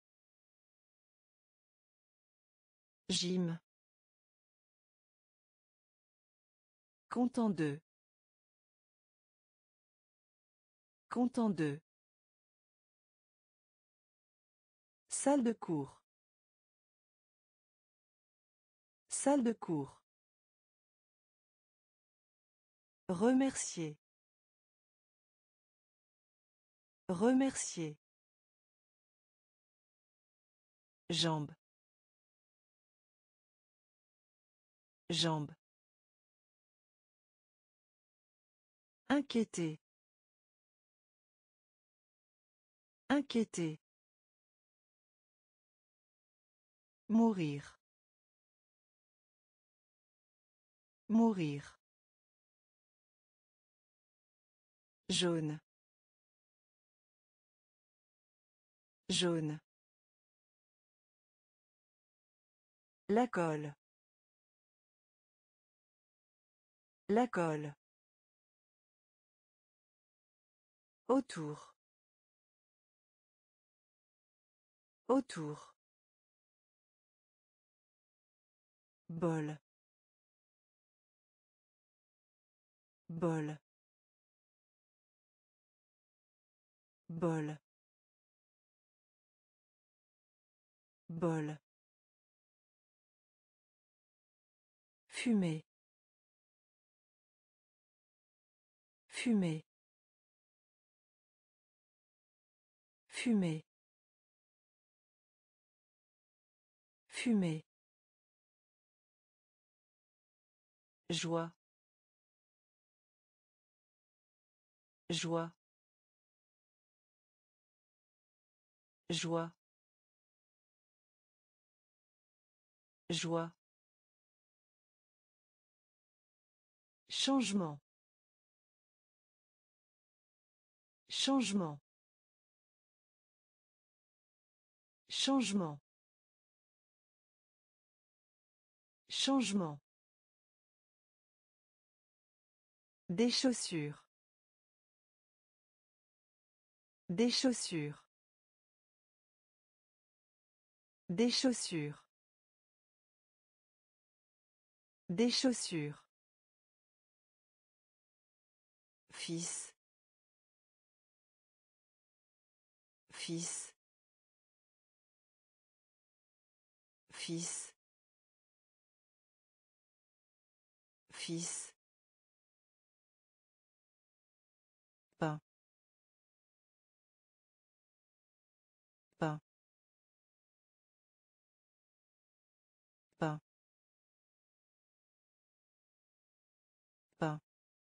Gym. Content de. Content de. Salle de cours. Salle de cours. Remercier. Remercier. Jambe. Jambe. Inquiéter. Inquiéter. Mourir. Mourir. Jaune. Jaune. La colle. La colle. Autour. Autour. bol, bol, bol, bol. Fumer. Fumer. Fumer. Fumer. Joie. Joie. Joie. Joie. Changement. Changement. Changement. Changement. Des chaussures. Des chaussures. Des chaussures. Des chaussures. Fils. Fils. Fils. Fils. Pain. Pain. Pain. Pain.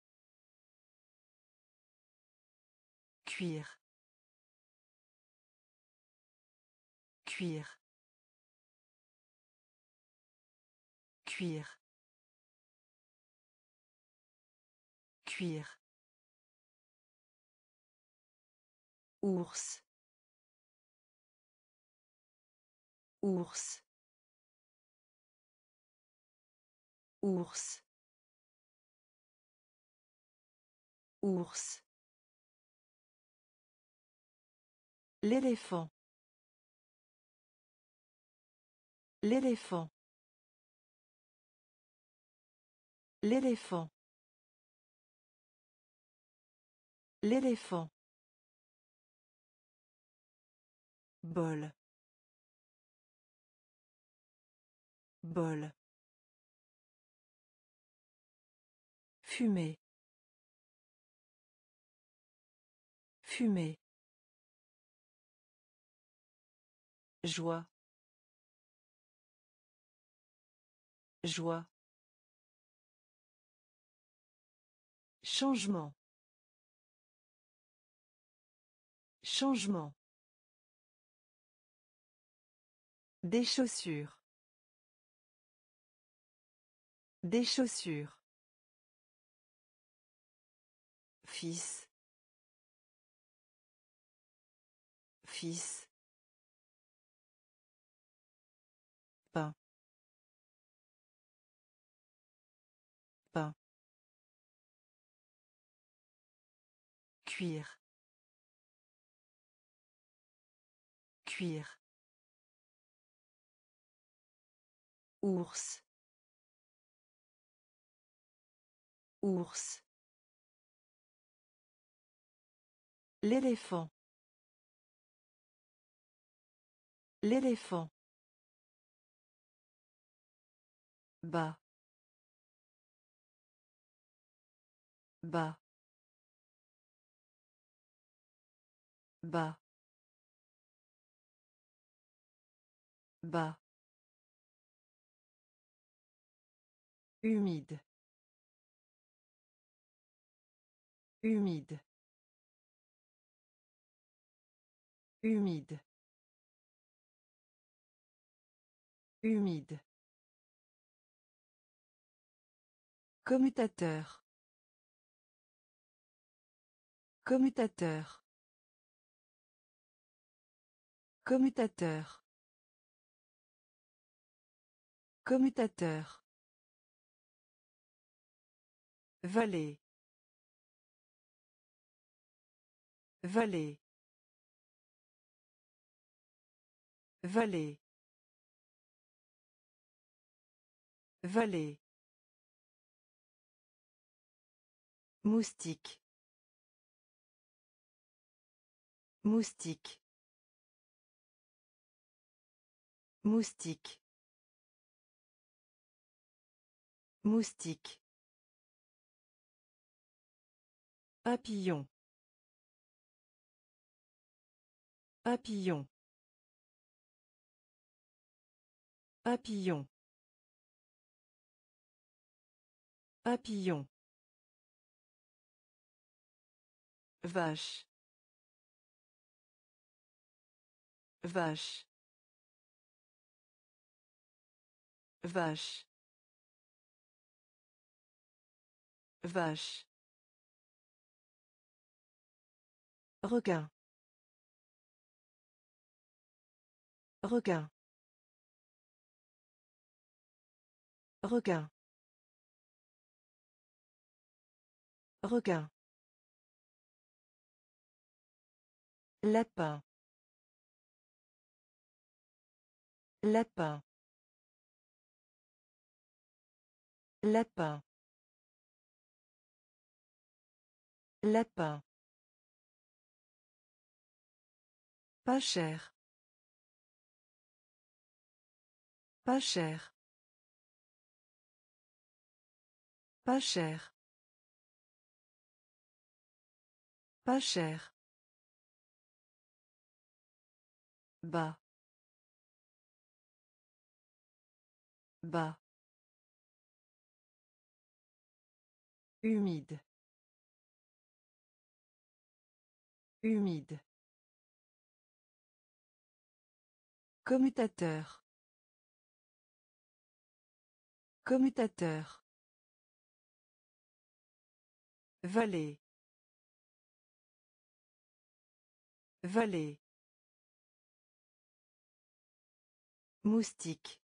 Cuire. Cuire. Cuire. Cuire. Ours. Ours. Ours. Ours. L'éléphant. L'éléphant. L'éléphant. L'éléphant. Bol. Bol. Fumer. Fumer. Joie. Joie. Changement. Changement. Des chaussures. Des chaussures. Fils. Fils. Pain. Pain. Cuire. Cuire. Ours. Ours. L'éléphant. L'éléphant. Bas. Bas. Bas. Bas. Humide. Humide. Humide. Humide. Commutateur. Commutateur. Commutateur. Commutateur. Vallée. Vallée. Vallée. Vallée. Moustique. Moustique. Moustique. Moustique. Papillon. Papillon. Papillon. Papillon. Vache. Vache. Vache. Vache. Requin. Requin. Requin. Requin. Lapin. Lapin. Lapin. Lapin. Pas cher. Pas cher. Pas cher. Pas cher. Bas. Bas. Humide. Humide. Commutateur. Commutateur. Vallée. Vallée. Moustique.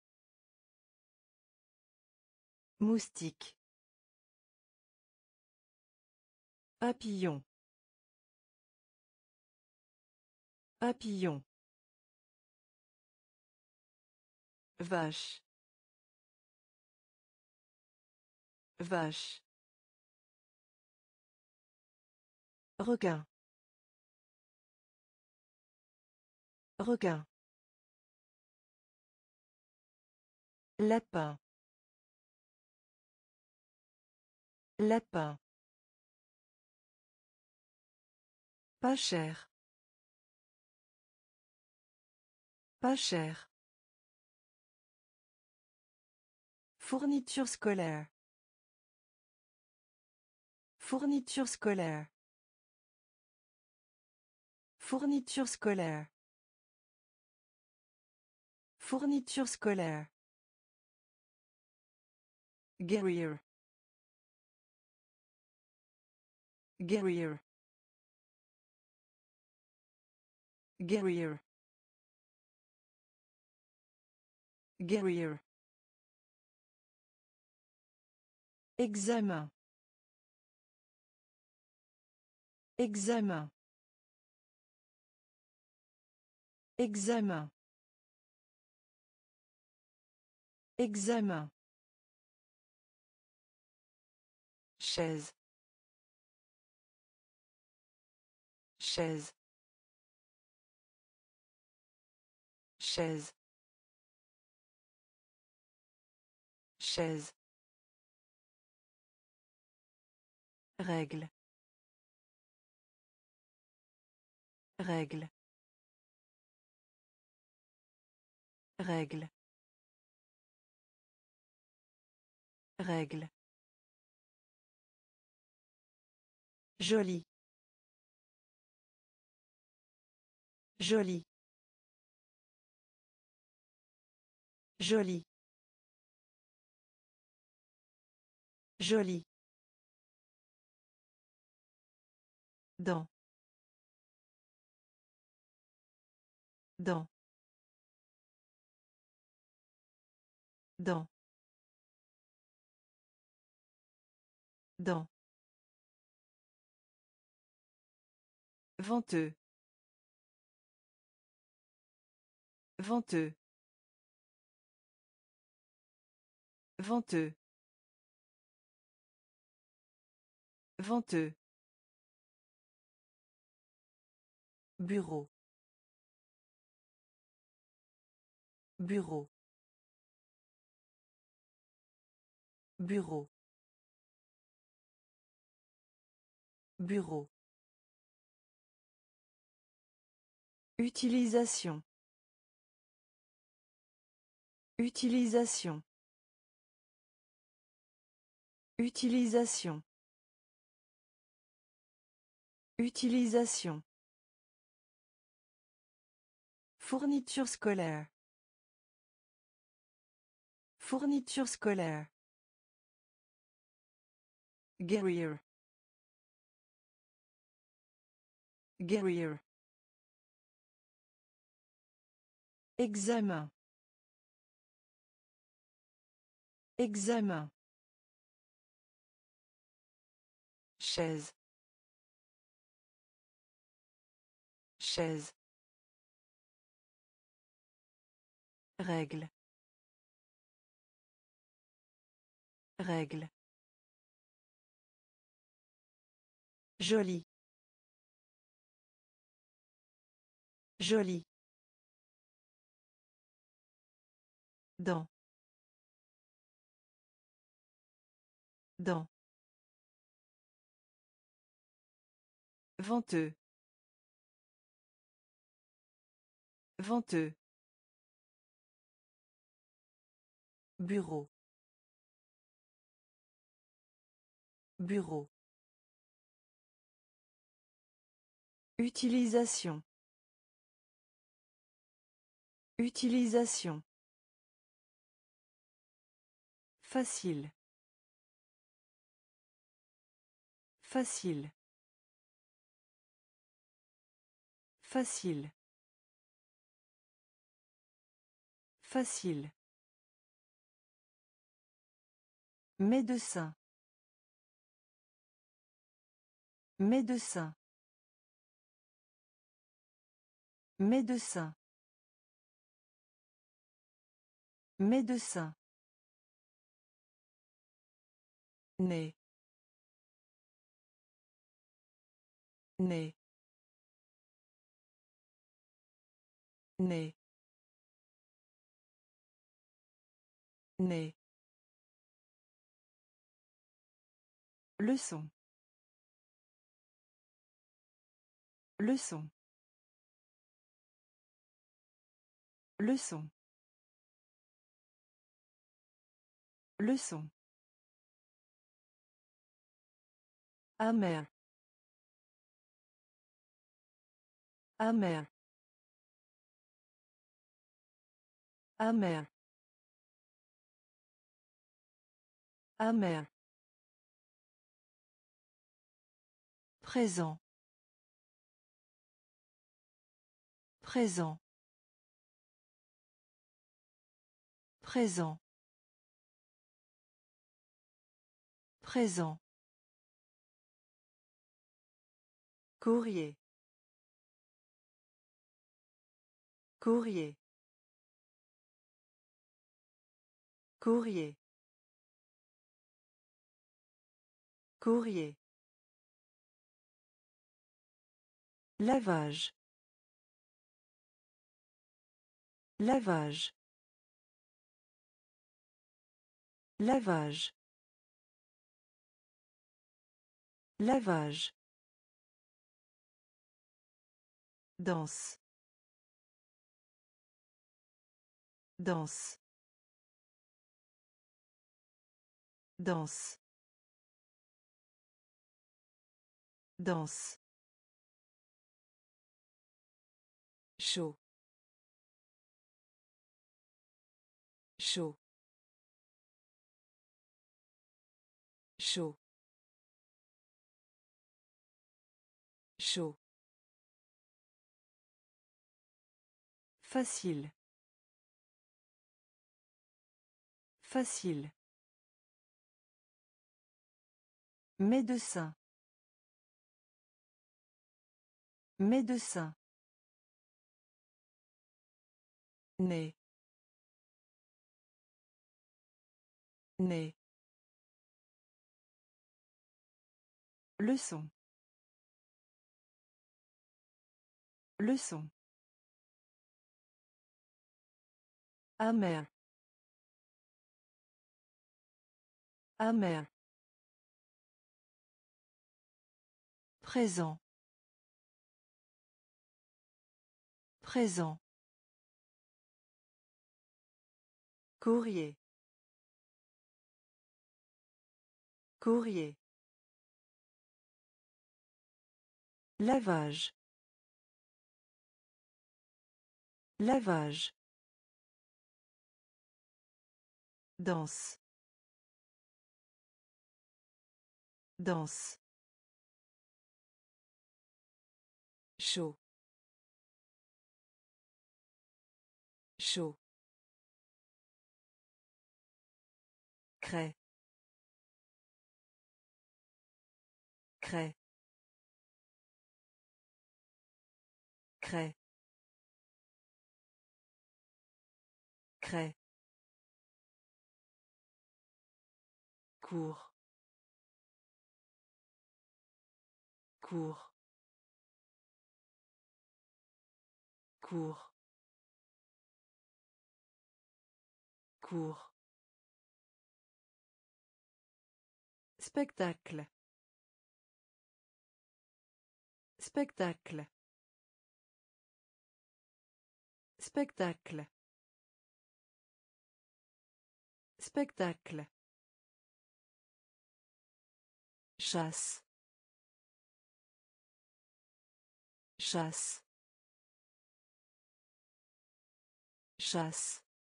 Moustique. Papillon. Papillon. Vache. Vache. Requin. Requin. Lapin. Lapin. Pas cher. Pas cher. Fourniture scolaire. Fourniture scolaire. Fourniture scolaire. Fourniture scolaire. Guerrier. Guerrier. Guerrier. Guerrier. Examen. Examen. Examen. Examen. Chaise. Chaise. Chaise. Chaise. Règle. Règle. Règle. Règle. Joli. Joli. Joli. Joli. Dans. Dans. Dans. Dans. Venteux. Venteux. Venteux. Venteux. Bureau. Bureau. Bureau. Bureau. Utilisation. Utilisation. Utilisation. Utilisation. Fourniture scolaire. Fourniture scolaire. Guerrier. Guerrier. Examen. Examen. Chaise. Chaise. Règle. Règle. Joli. Joli. Dans. Dans. Venteux. Venteux. Bureau. Bureau. Utilisation. Utilisation. Facile. Facile. Facile. Facile. Médecin. Médecin. Médecin. Médecin. Né. Né. Né. Né. Leçon. Leçon. Leçon. Leçon. Amer. Amer. Amer. Amer. Présent. Présent. Présent. Présent. Courrier. Courrier. Courrier. Courrier. Lavage. Lavage. Lavage. Lavage. Danse. Danse. Danse. Danse. Chaud. Chaud. Chaud. Chaud. Facile. Facile. Médecin. Médecin. Né. Né. Leçon. Leçon. Amer. Amer. Présent. Présent. Courrier. Courrier. Lavage. Lavage. Danse. Danse. Chaud. Chaud. Craie. Craie. Craie. Craie. Cours. Cours. Cours. Cours. Spectacle. Spectacle. Spectacle. Spectacle. Chasse. Chasse. Chasse.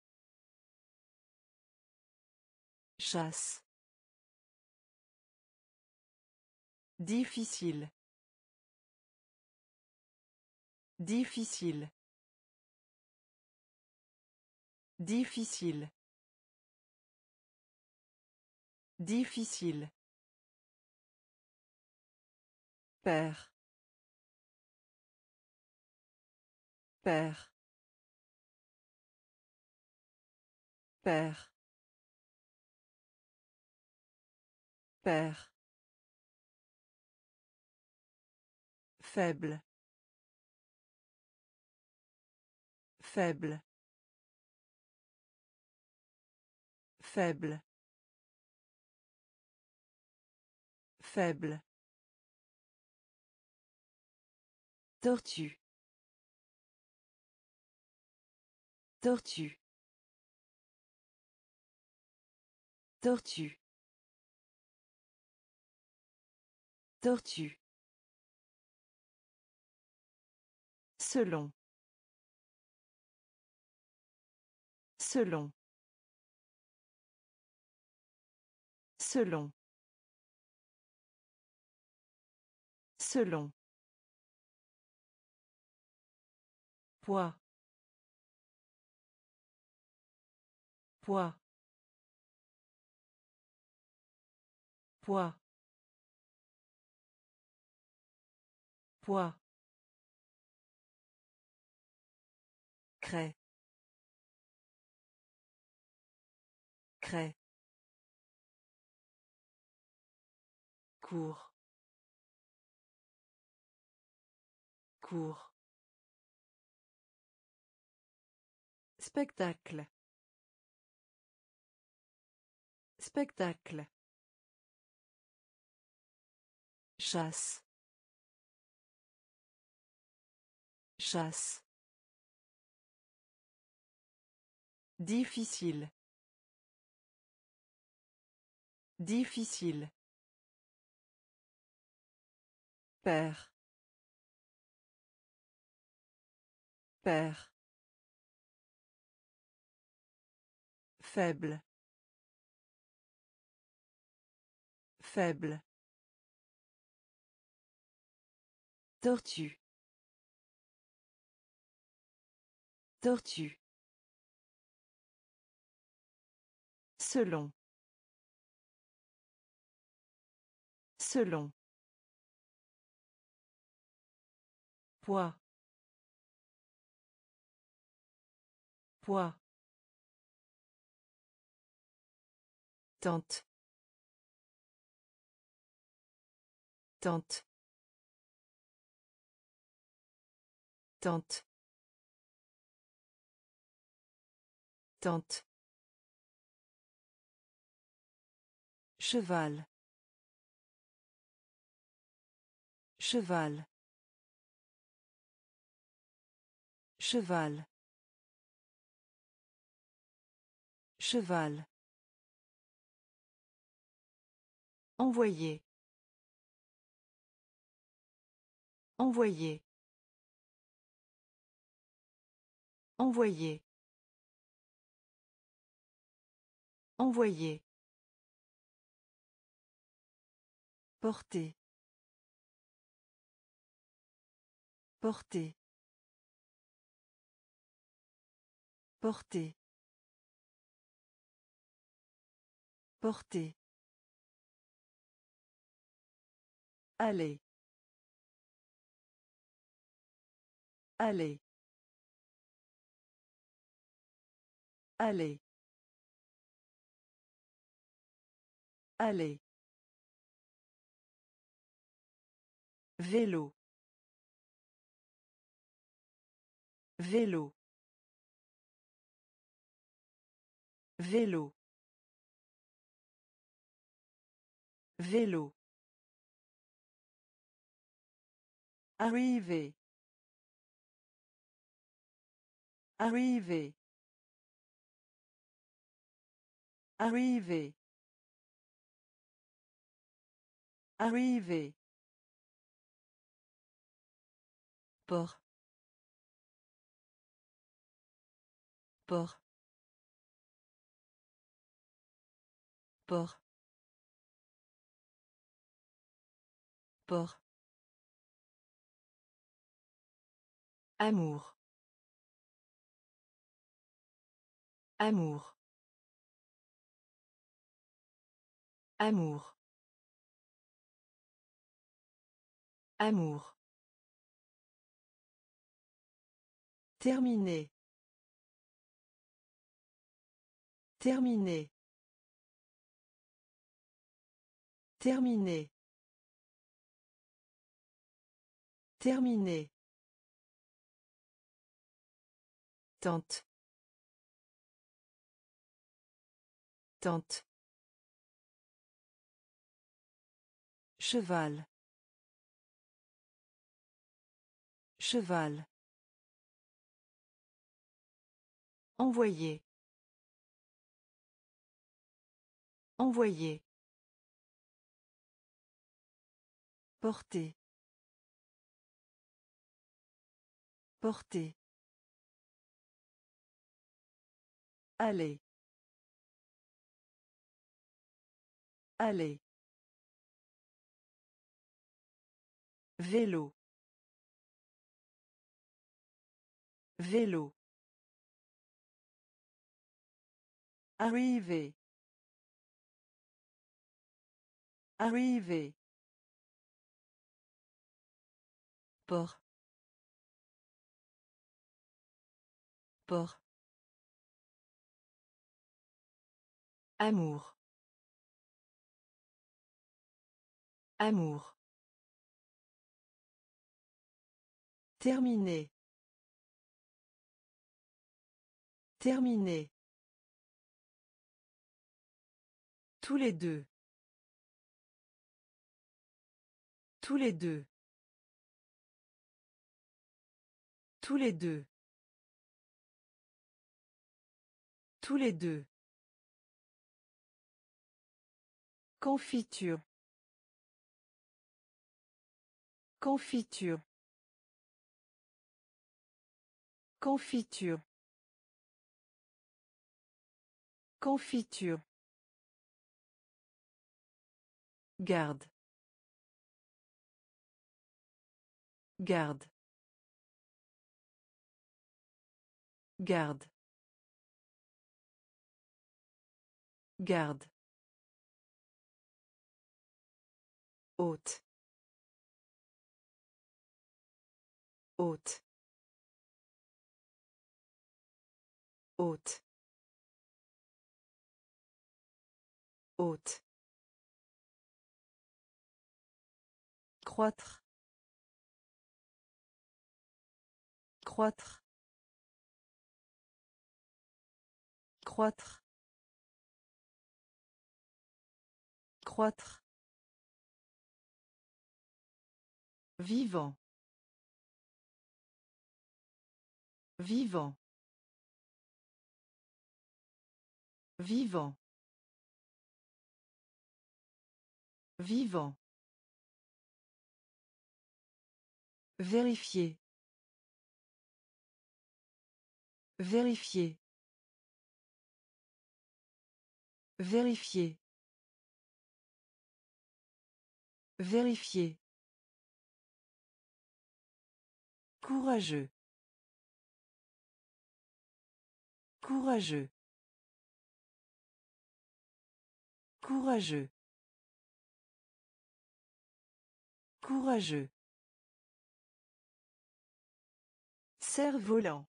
Chasse. Difficile. Difficile. Difficile. Difficile. Père. Père. Père. Père. Faible. Faible. Faible. Faible. Tortue. Tortue. Tortue. Tortue. Selon. Selon. Selon. Selon. Poids. Poids. Poids. Poids. Craie. Craie. Cours. Cours. Spectacle. Spectacle. Chasse. Chasse. Difficile. Difficile. Père. Père. Faible. Faible. Tortue. Tortue. Selon. Selon. Poids. Poids. Tente. Tente. Tente. Tente. Cheval. Cheval. Cheval. Cheval. Envoyer. Envoyer. Envoyer. Envoyer. Porter. Porter. Porter. Porter. Aller. Aller. Aller. Aller. Vélo. Vélo. Vélo. Vélo. Arriver. Arriver. Arriver. Arriver. Port. Port. Port. Port. Amour. Amour. Amour. Amour. Terminé. Terminé. Terminé. Terminé. Tente. Tente. Cheval. Cheval. Envoyer. Envoyer. Porter. Porter. Aller. Aller. Vélo. Vélo. Arriver. Arriver. Port. Port. Amour. Amour. Terminé. Terminé. Tous les deux. Tous les deux. Tous les deux. Tous les deux. Confiture. Confiture. Confiture. Confiture. Garde. Garde. Garde. Garde. Hôte. Hôte. Hôte. Haute. Croître. Croître. Croître. Croître. Vivant. Vivant. Vivant. Vivant. Vérifier. Vérifier. Vérifier. Vérifier. Courageux. Courageux. Courageux. Courageux. Cerf-volant.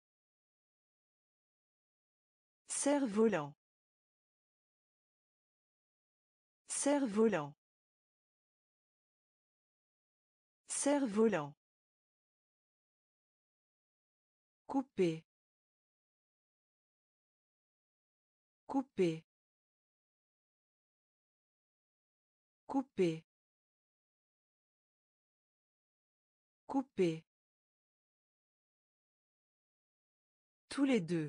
Cerf-volant. Cerf-volant. Cerf-volant. Couper. Couper. Couper. Couper. Tous les deux.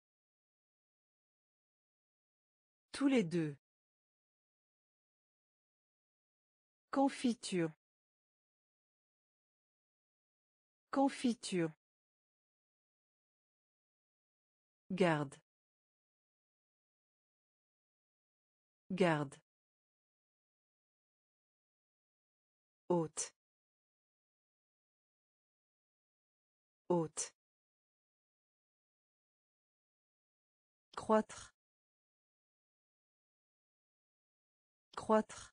Tous les deux. Confiture. Confiture. Garde. Garde. Haute. Haute. Croître. Croître.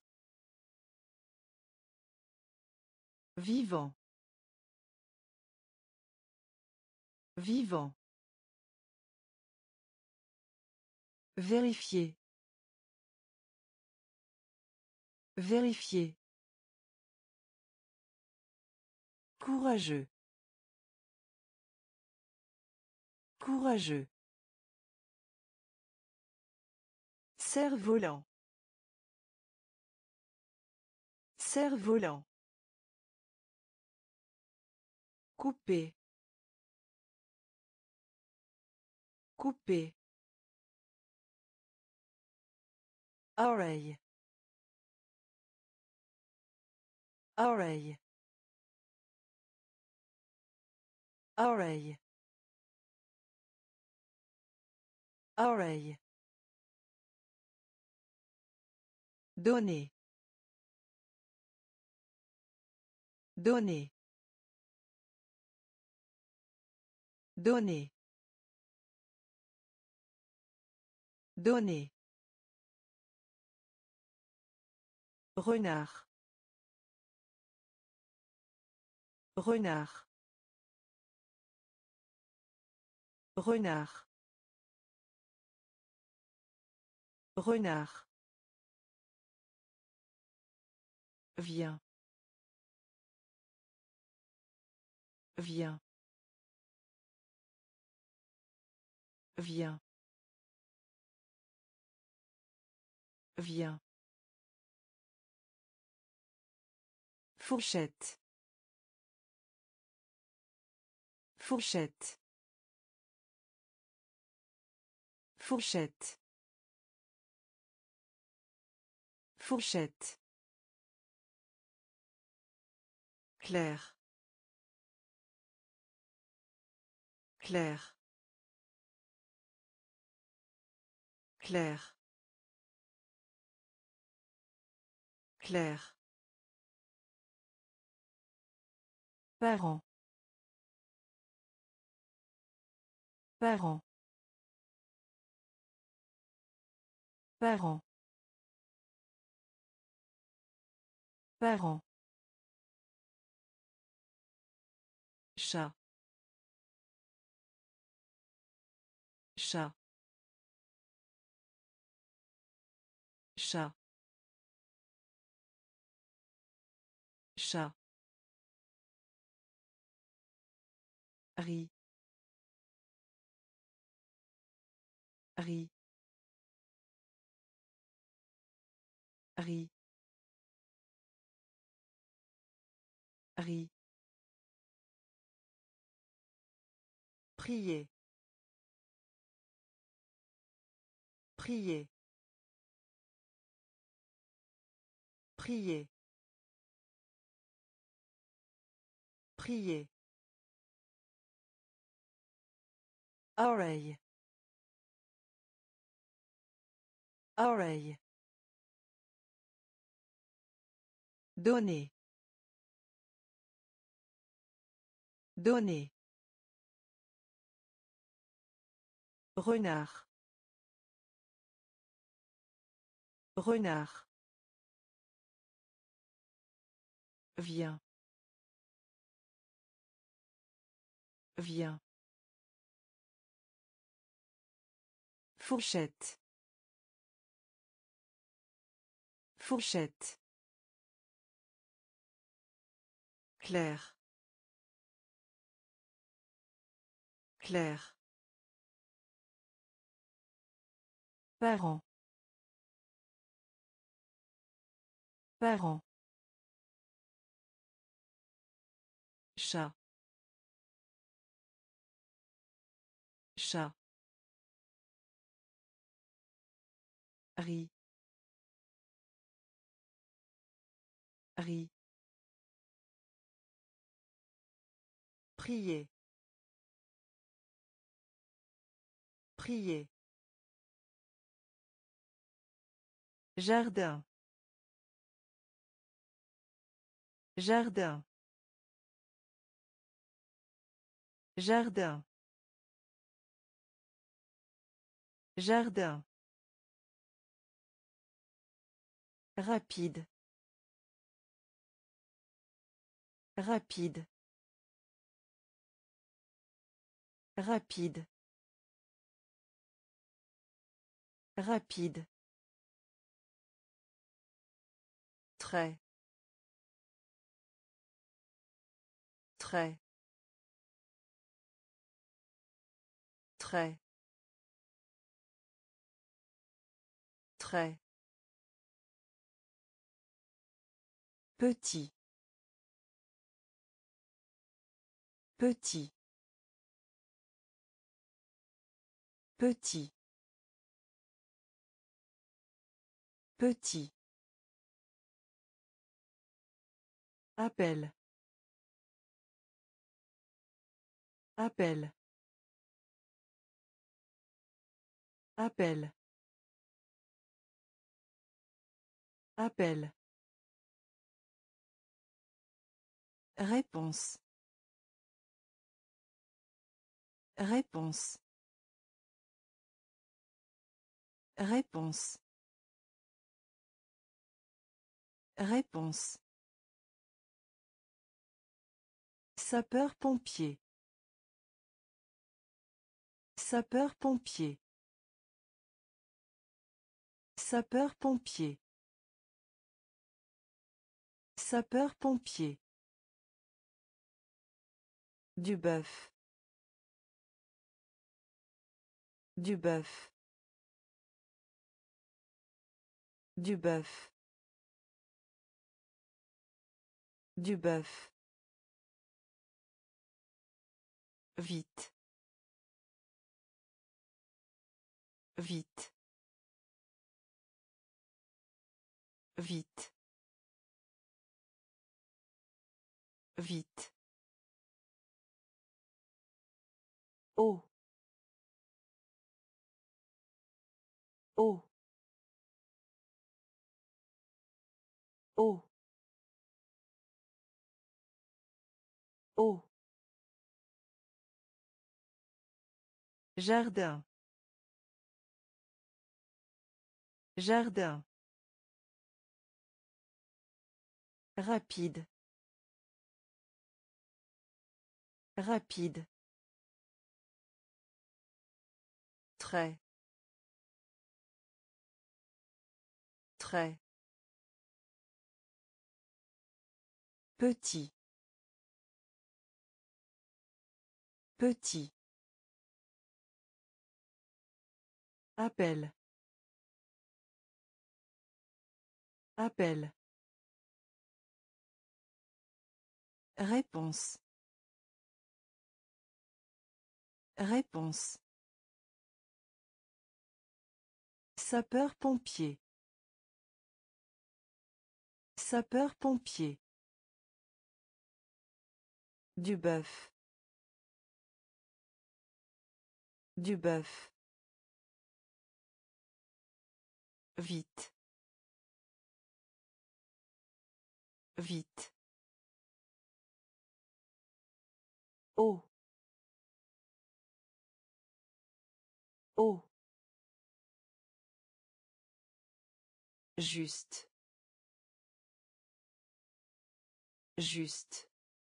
Vivant. Vivant. Vérifier. Vérifier. Courageux. Courageux. Cerf-volant. Cerf-volant. Couper. Couper. Oreille. Oreille. Oreille. Oreille. Donner. Donner. Donner. Donner. Renard. Renard. Renard. Renard. Viens. Viens. Viens. Viens. Fourchette. Fourchette. Fourchette. Fourchette. Claire. Claire. Claire. Claire. Parent. Parent. Parent. Parent. Chat. Chat. Chat. Chat. Riz. Riz. Riz. Riz. Prier. Prier. Prier. Prier. Oreille. Oreille. Donner. Donner. Renard. Renard. Viens. Viens. Fourchette. Fourchette. Claire. Claire. Parent. Parent. Chat. Chat. Riz. Riz. Prier. Prier. Jardin. Jardin. Jardin. Jardin. Rapide. Rapide. Rapide. Rapide. Très. Très. Très. Très. Petit. Petit. Petit. Petit. Appel. Appel. Appel. Appel. Réponse. Réponse. Réponse. Réponse. Sapeur-pompier. Sapeur-pompier. Sapeur-pompier. Sapeur-pompier. Du bœuf. Du bœuf. Du bœuf. Du bœuf. Vite. Vite. Vite. Vite. Oh. Oh. Oh. Oh. Jardin. Jardin. Rapide. Rapide. Très. Très. Petit. Petit. Appel. Appel. Réponse. Réponse. Sapeur-pompier. Sapeur-pompier. Du bœuf. Du bœuf. Vite. Vite. Oh. Oh. Juste. Juste.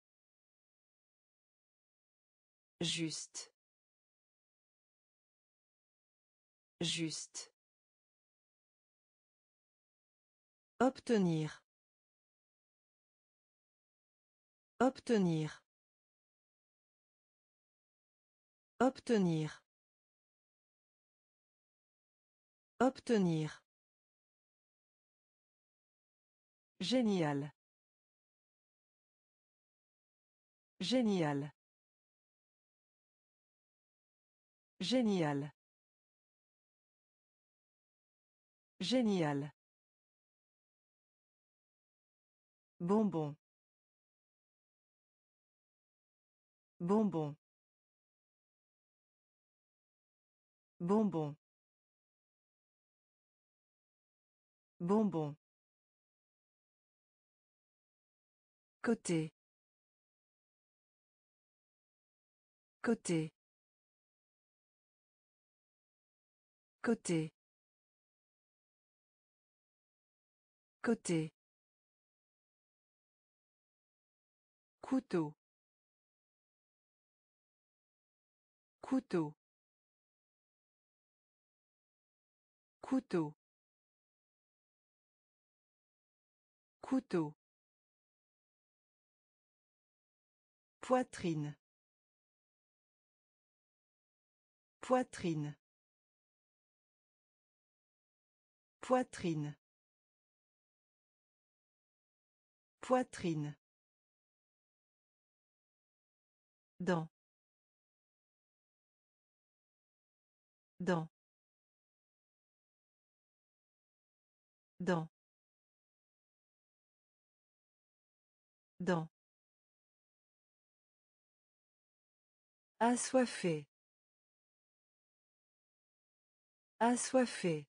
Juste. Juste. Obtenir. Obtenir. Obtenir. Obtenir. Génial. Génial. Génial. Génial. Bonbon. Bonbon. Bonbon. Bonbon. Côté. Côté. Côté. Côté. Couteau. Couteau. Couteau. Couteau. Poitrine. Poitrine. Poitrine. Poitrine. Dans. Dans. Dans. Dans. Assoiffé. Assoiffé.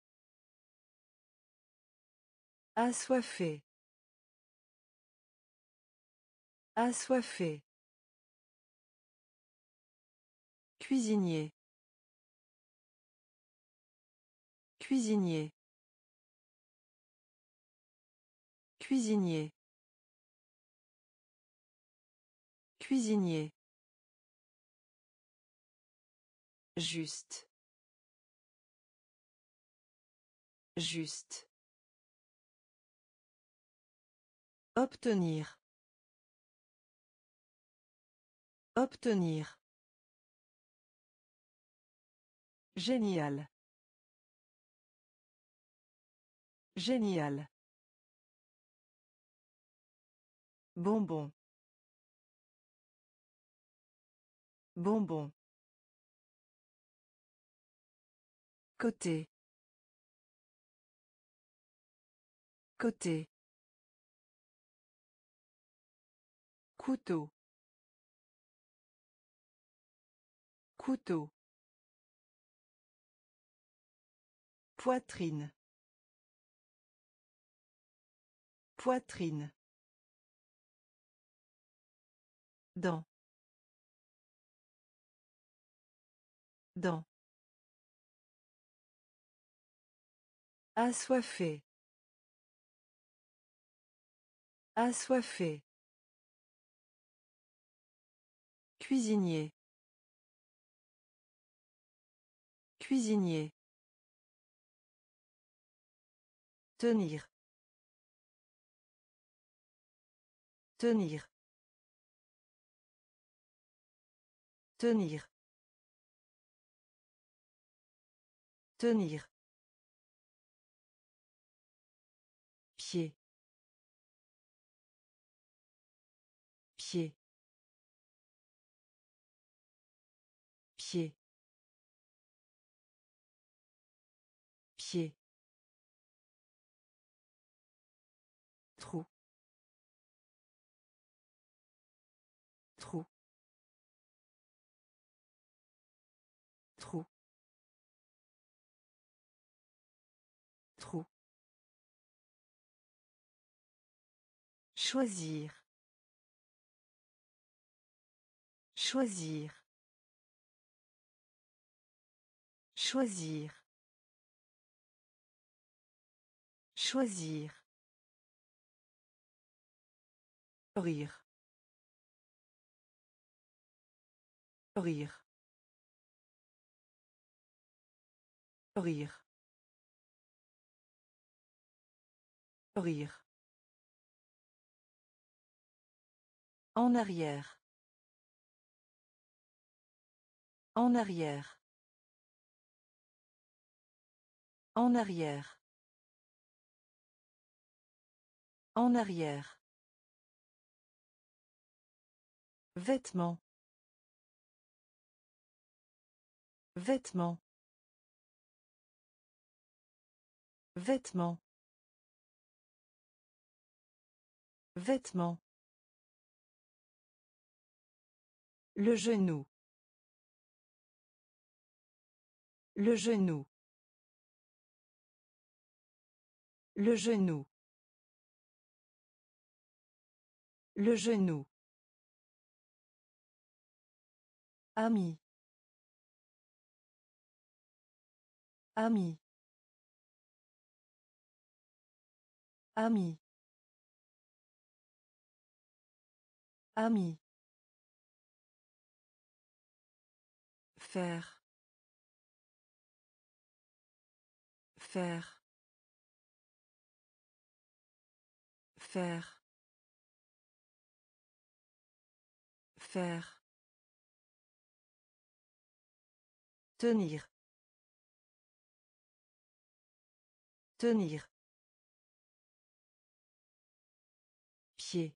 Assoiffé. Assoiffé. Cuisinier. Cuisinier. Cuisinier. Cuisinier. Juste. Juste. Obtenir. Obtenir. Génial. Génial. Bonbon. Bonbon. Côté. Côté. Couteau. Couteau. Poitrine. Poitrine. Dans. Dans. Assoiffé. Assoiffé. Cuisinier. Cuisinier. Tenir. Tenir. Tenir. Tenir. Pied. Pied. Pied. Pied. Trou. Trou. Trou. Trou. Choisir. Choisir. Choisir. Choisir. Rire. Rire. Rire. Rire. En arrière. En arrière. En arrière. En arrière. Vêtements. Vêtements. Vêtements. Vêtements. Le genou. Le genou. Le genou. Le genou. Ami. Ami. Ami. Ami. Faire. Faire. Faire. Faire. Tenir. Tenir. Pied.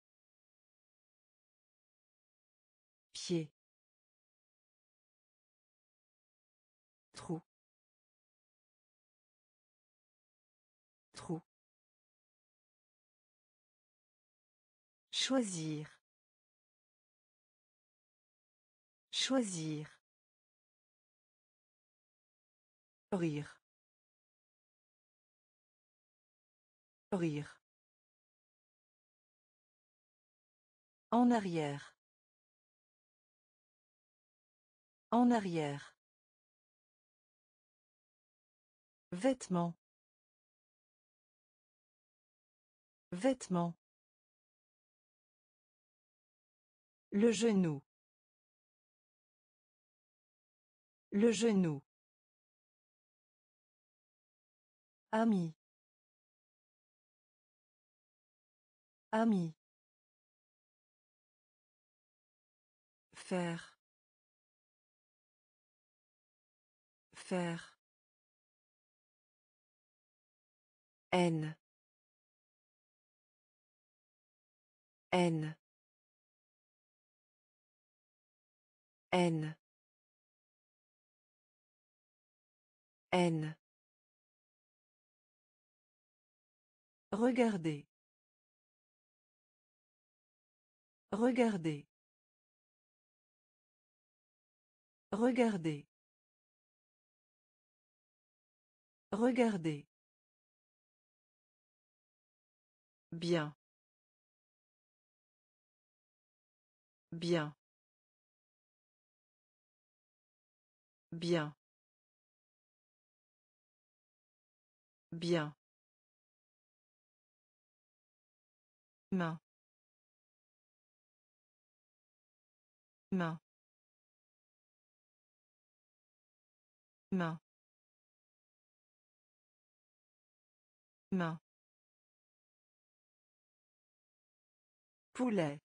Pied. Trou. Trou. Choisir. Choisir. Rire. Rire. En arrière. En arrière. Vêtements. Vêtements. Le genou. Le genou. Ami. Ami. Faire. Faire. Haine. Haine. Haine. Haine. Regardez. Regardez. Regardez. Regardez. Bien. Bien. Bien. Bien. Main. Main. Main. Main. Poulet.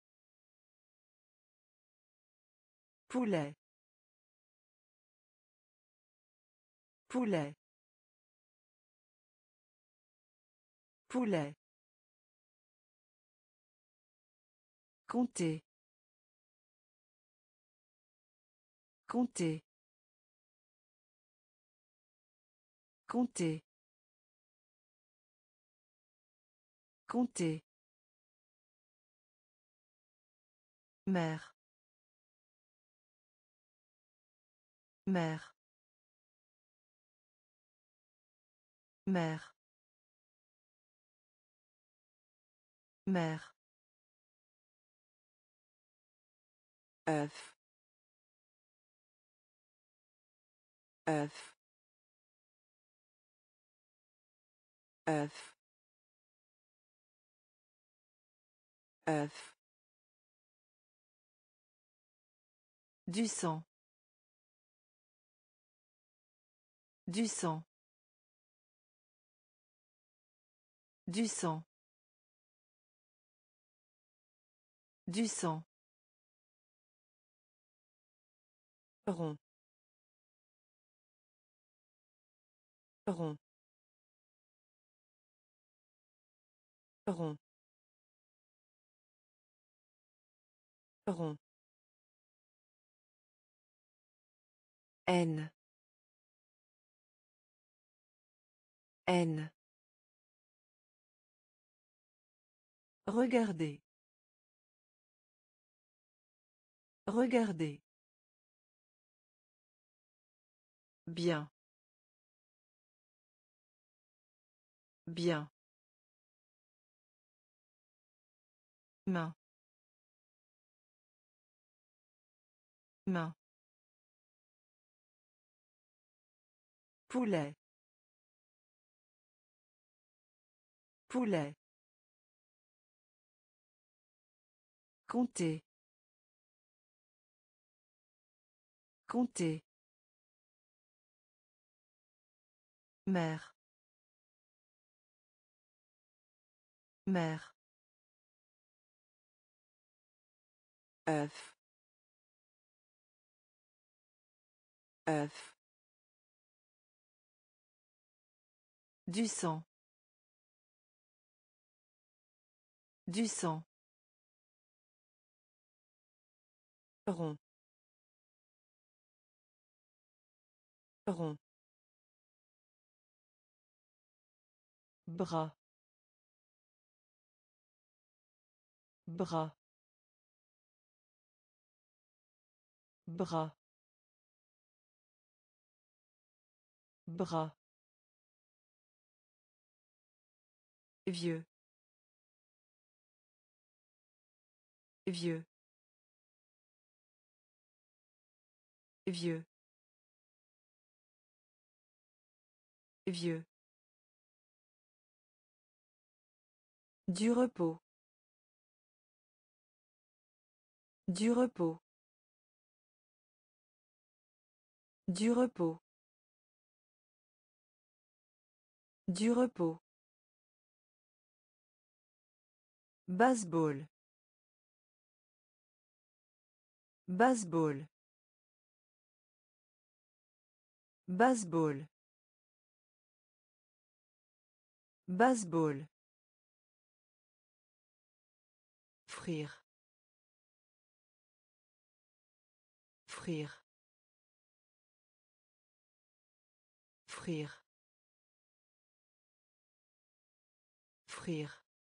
Poulet. Poulet. Poulet. Compter. Compter. Compter. Compter. Mère. Mère. Mère. Mère. œuf. œuf. œuf. œuf. Du sang. Du sang. Du sang. Du sang. Rond. Rond. Rond. Rond. N. N. Regardez. Regardez. Bien. Bien. Main. Main. Poulet. Poulet. Compter. Compter. Mère. Mère. œuf. œuf. Du sang. Du sang. Rond. Rond. Bras. Bras. Bras. Bras. Vieux. Vieux. Vieux. Vieux. Du repos. Du repos. Du repos. Du repos. Baseball. Baseball. Baseball. Baseball. Frire. Frire. Frire. Frire.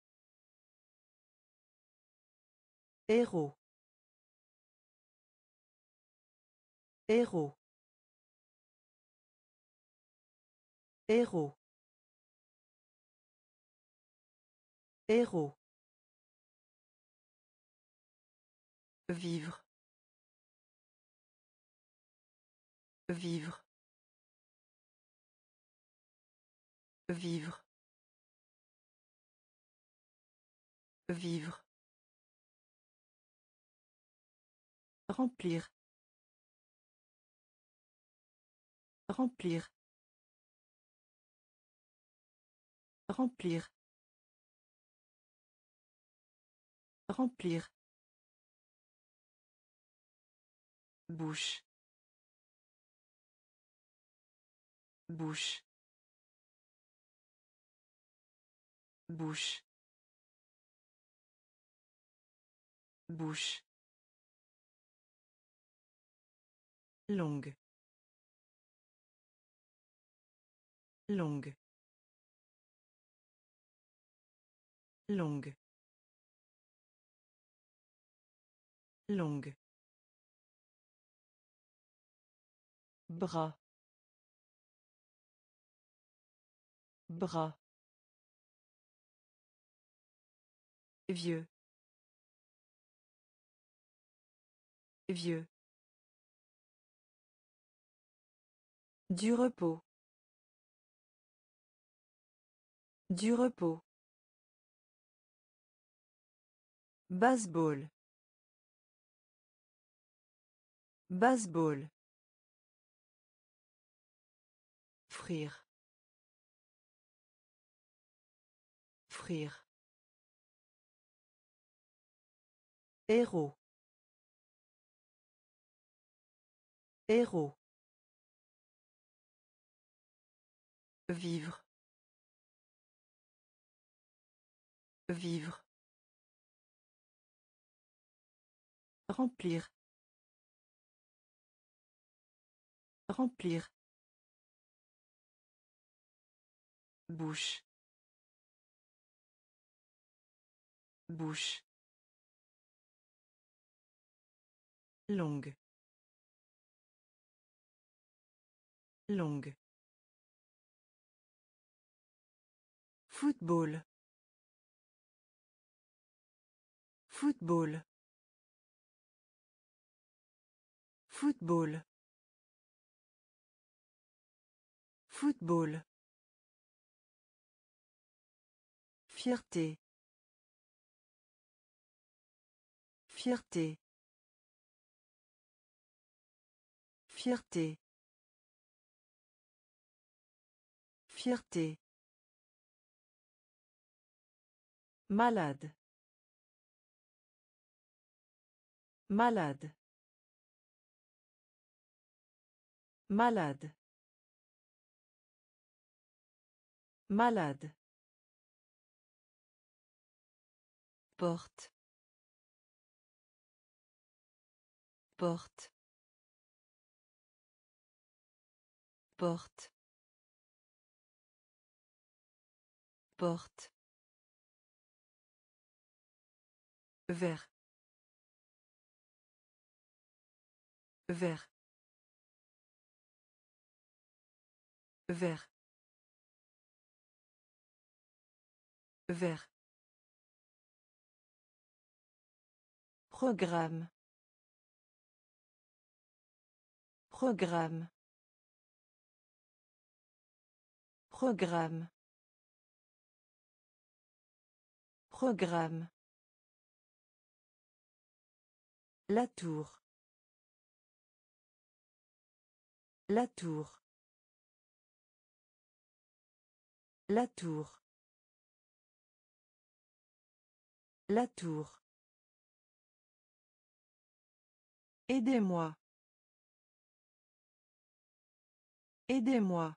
Héros. Héros. Héros. Héros. Vivre. Vivre. Vivre. Vivre. Remplir. Remplir. Remplir. Remplir. Bouche. Bouche. Bouche. Bouche. Longue. Longue. Longue. Longue. Bras. Bras. Vieux. Vieux. Du repos. Du repos. Baseball. Baseball. Frire. Frire. Héros. Héros. Vivre. Vivre. Remplir. Remplir. Bouche. Bouche. Longue. Longue. Football. Football. Football. Football. Fierté. Fierté. Fierté. Fierté. Malade. Malade. Malade. Malade. Porte. Porte. Porte. Porte. Vert. Vert. Vert. Vert. Programme. Programme. Programme. Programme. La tour. La tour. La tour. La tour. Aidez-moi. Aidez-moi.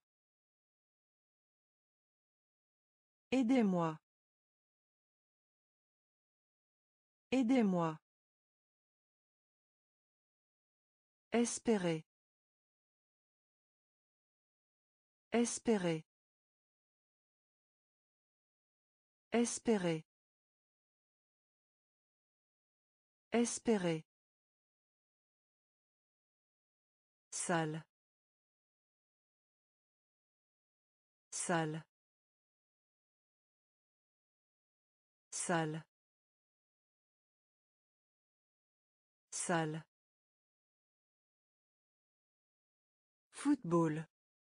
Aidez-moi. Aidez-moi. Espérer. Espérer. Espérer. Espérer. Salle. Salle. Salle. Salle. Football.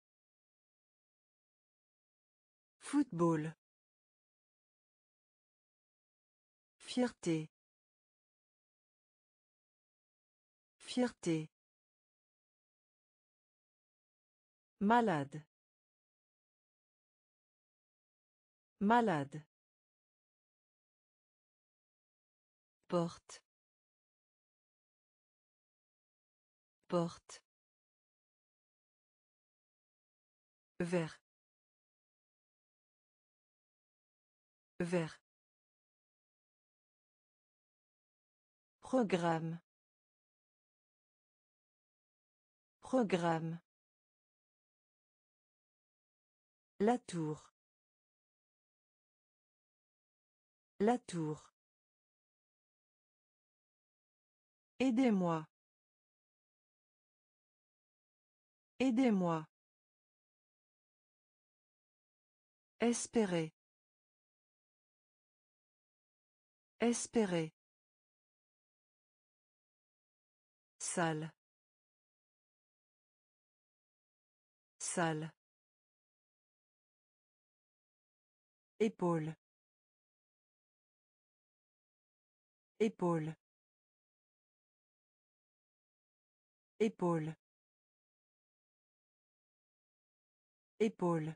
Football. Fierté. Fierté. Malade. Malade. Porte. Porte. Vert. Vert. Programme. Programme. La tour. La tour. Aidez-moi. Aidez-moi. Espérer. Espérer. Salle. Salle. Épaule. Épaule. Épaule. Épaule.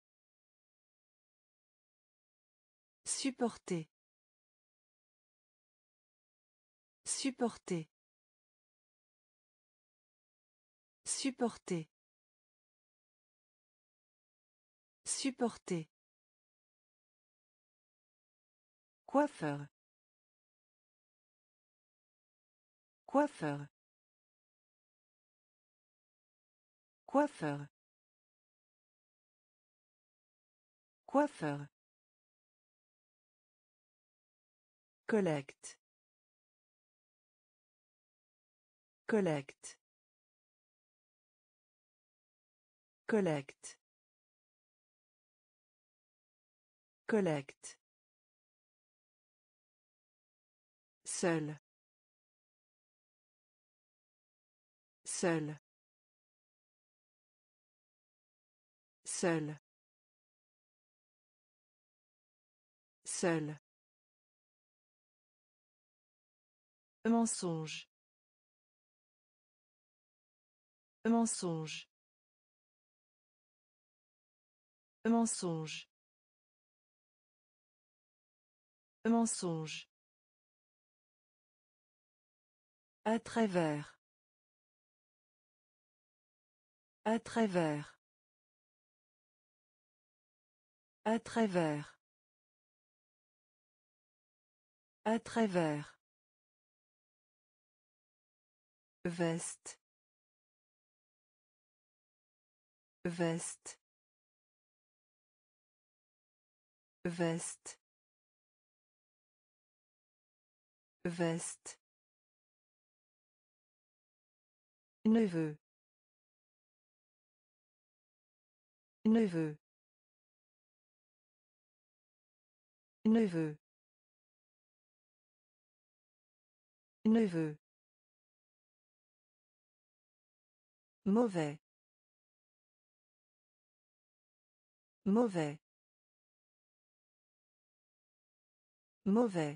Supporter. Supporter. Supporter. Supporter. Coiffeur. Coiffeur. Coiffeur. Coiffeur. Collecte. Collecte. Collecte. Collecte. Seul. Seul. Seul. Seul. Mensonge. Mensonge. Mensonge. Mensonge. À travers. À travers. À travers. À travers. Veste. Veste. Veste. Veste. Neveu. Neveu. Neveu. Neveu. Mauvais. Mauvais. Mauvais.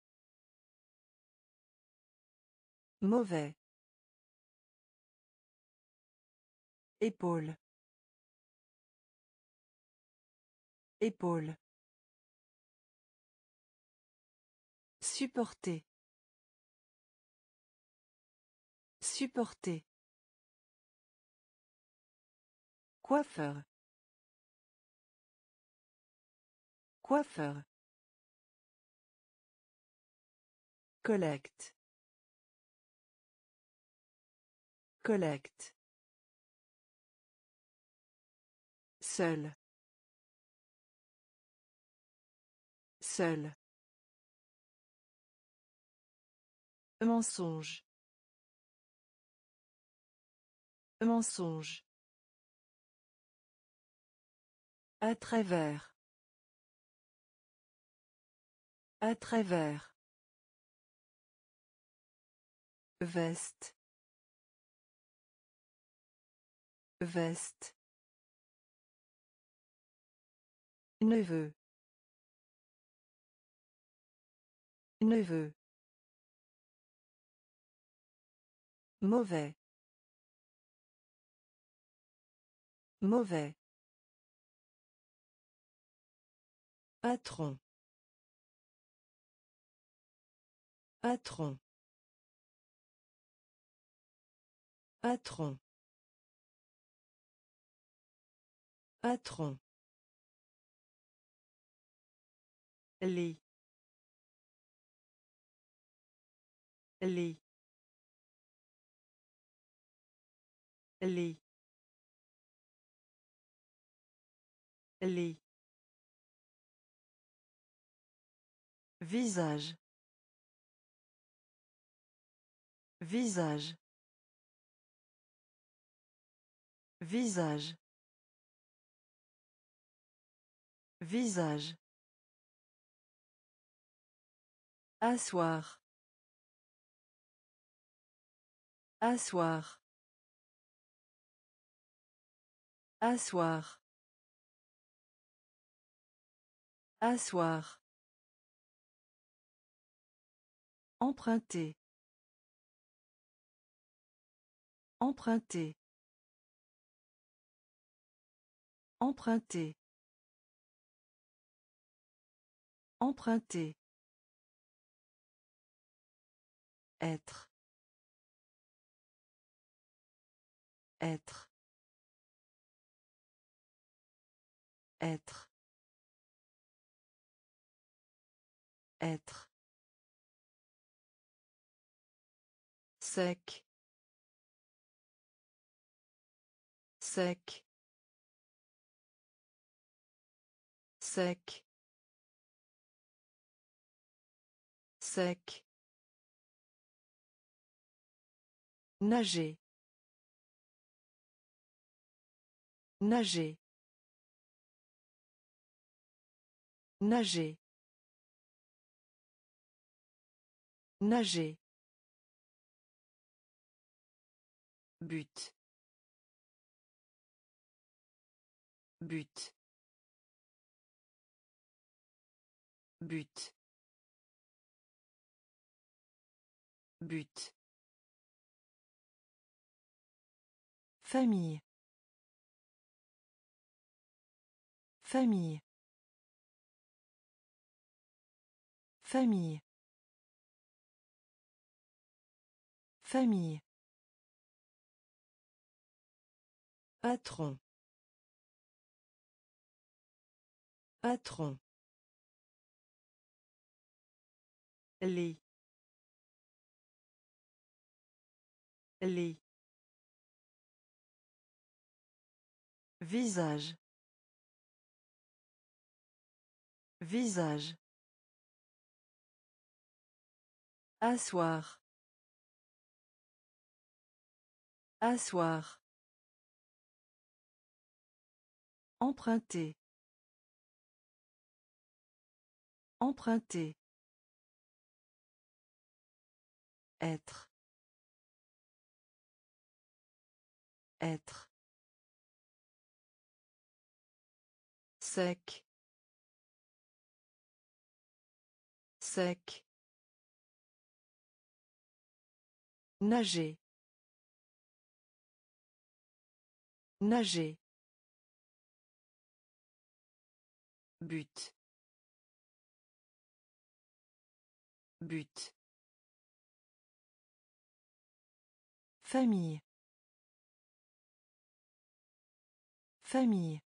Mauvais. Épaule. Épaule. Supporter. Supporter. Coiffeur. Coiffeur. Collecte. Collecte. Seul. Seul. Mensonge. Mensonge. À travers. À travers. Veste. Veste. Neveu. Neveu. Mauvais. Mauvais. Patron. Patron. Patron. Patron. Lit. Lit. Lit. Lit. Visage. Visage. Visage. Visage. Asseoir. Asseoir. Asseoir. Asseoir. Emprunter. Emprunter. Emprunter. Emprunter. Être. Être. Être. Être. Sec. Sec. Sec. Sec. Nager. Nager. Nager. Nager. But. But. But. But. Famille. Famille. Famille. Famille. Patron. Patron. Lit. Lit. Visage. Visage. Asseoir. Asseoir. Emprunter. Emprunter. Être. Être. Sec. Sec. Nager. Nager. But. But. Famille. Famille.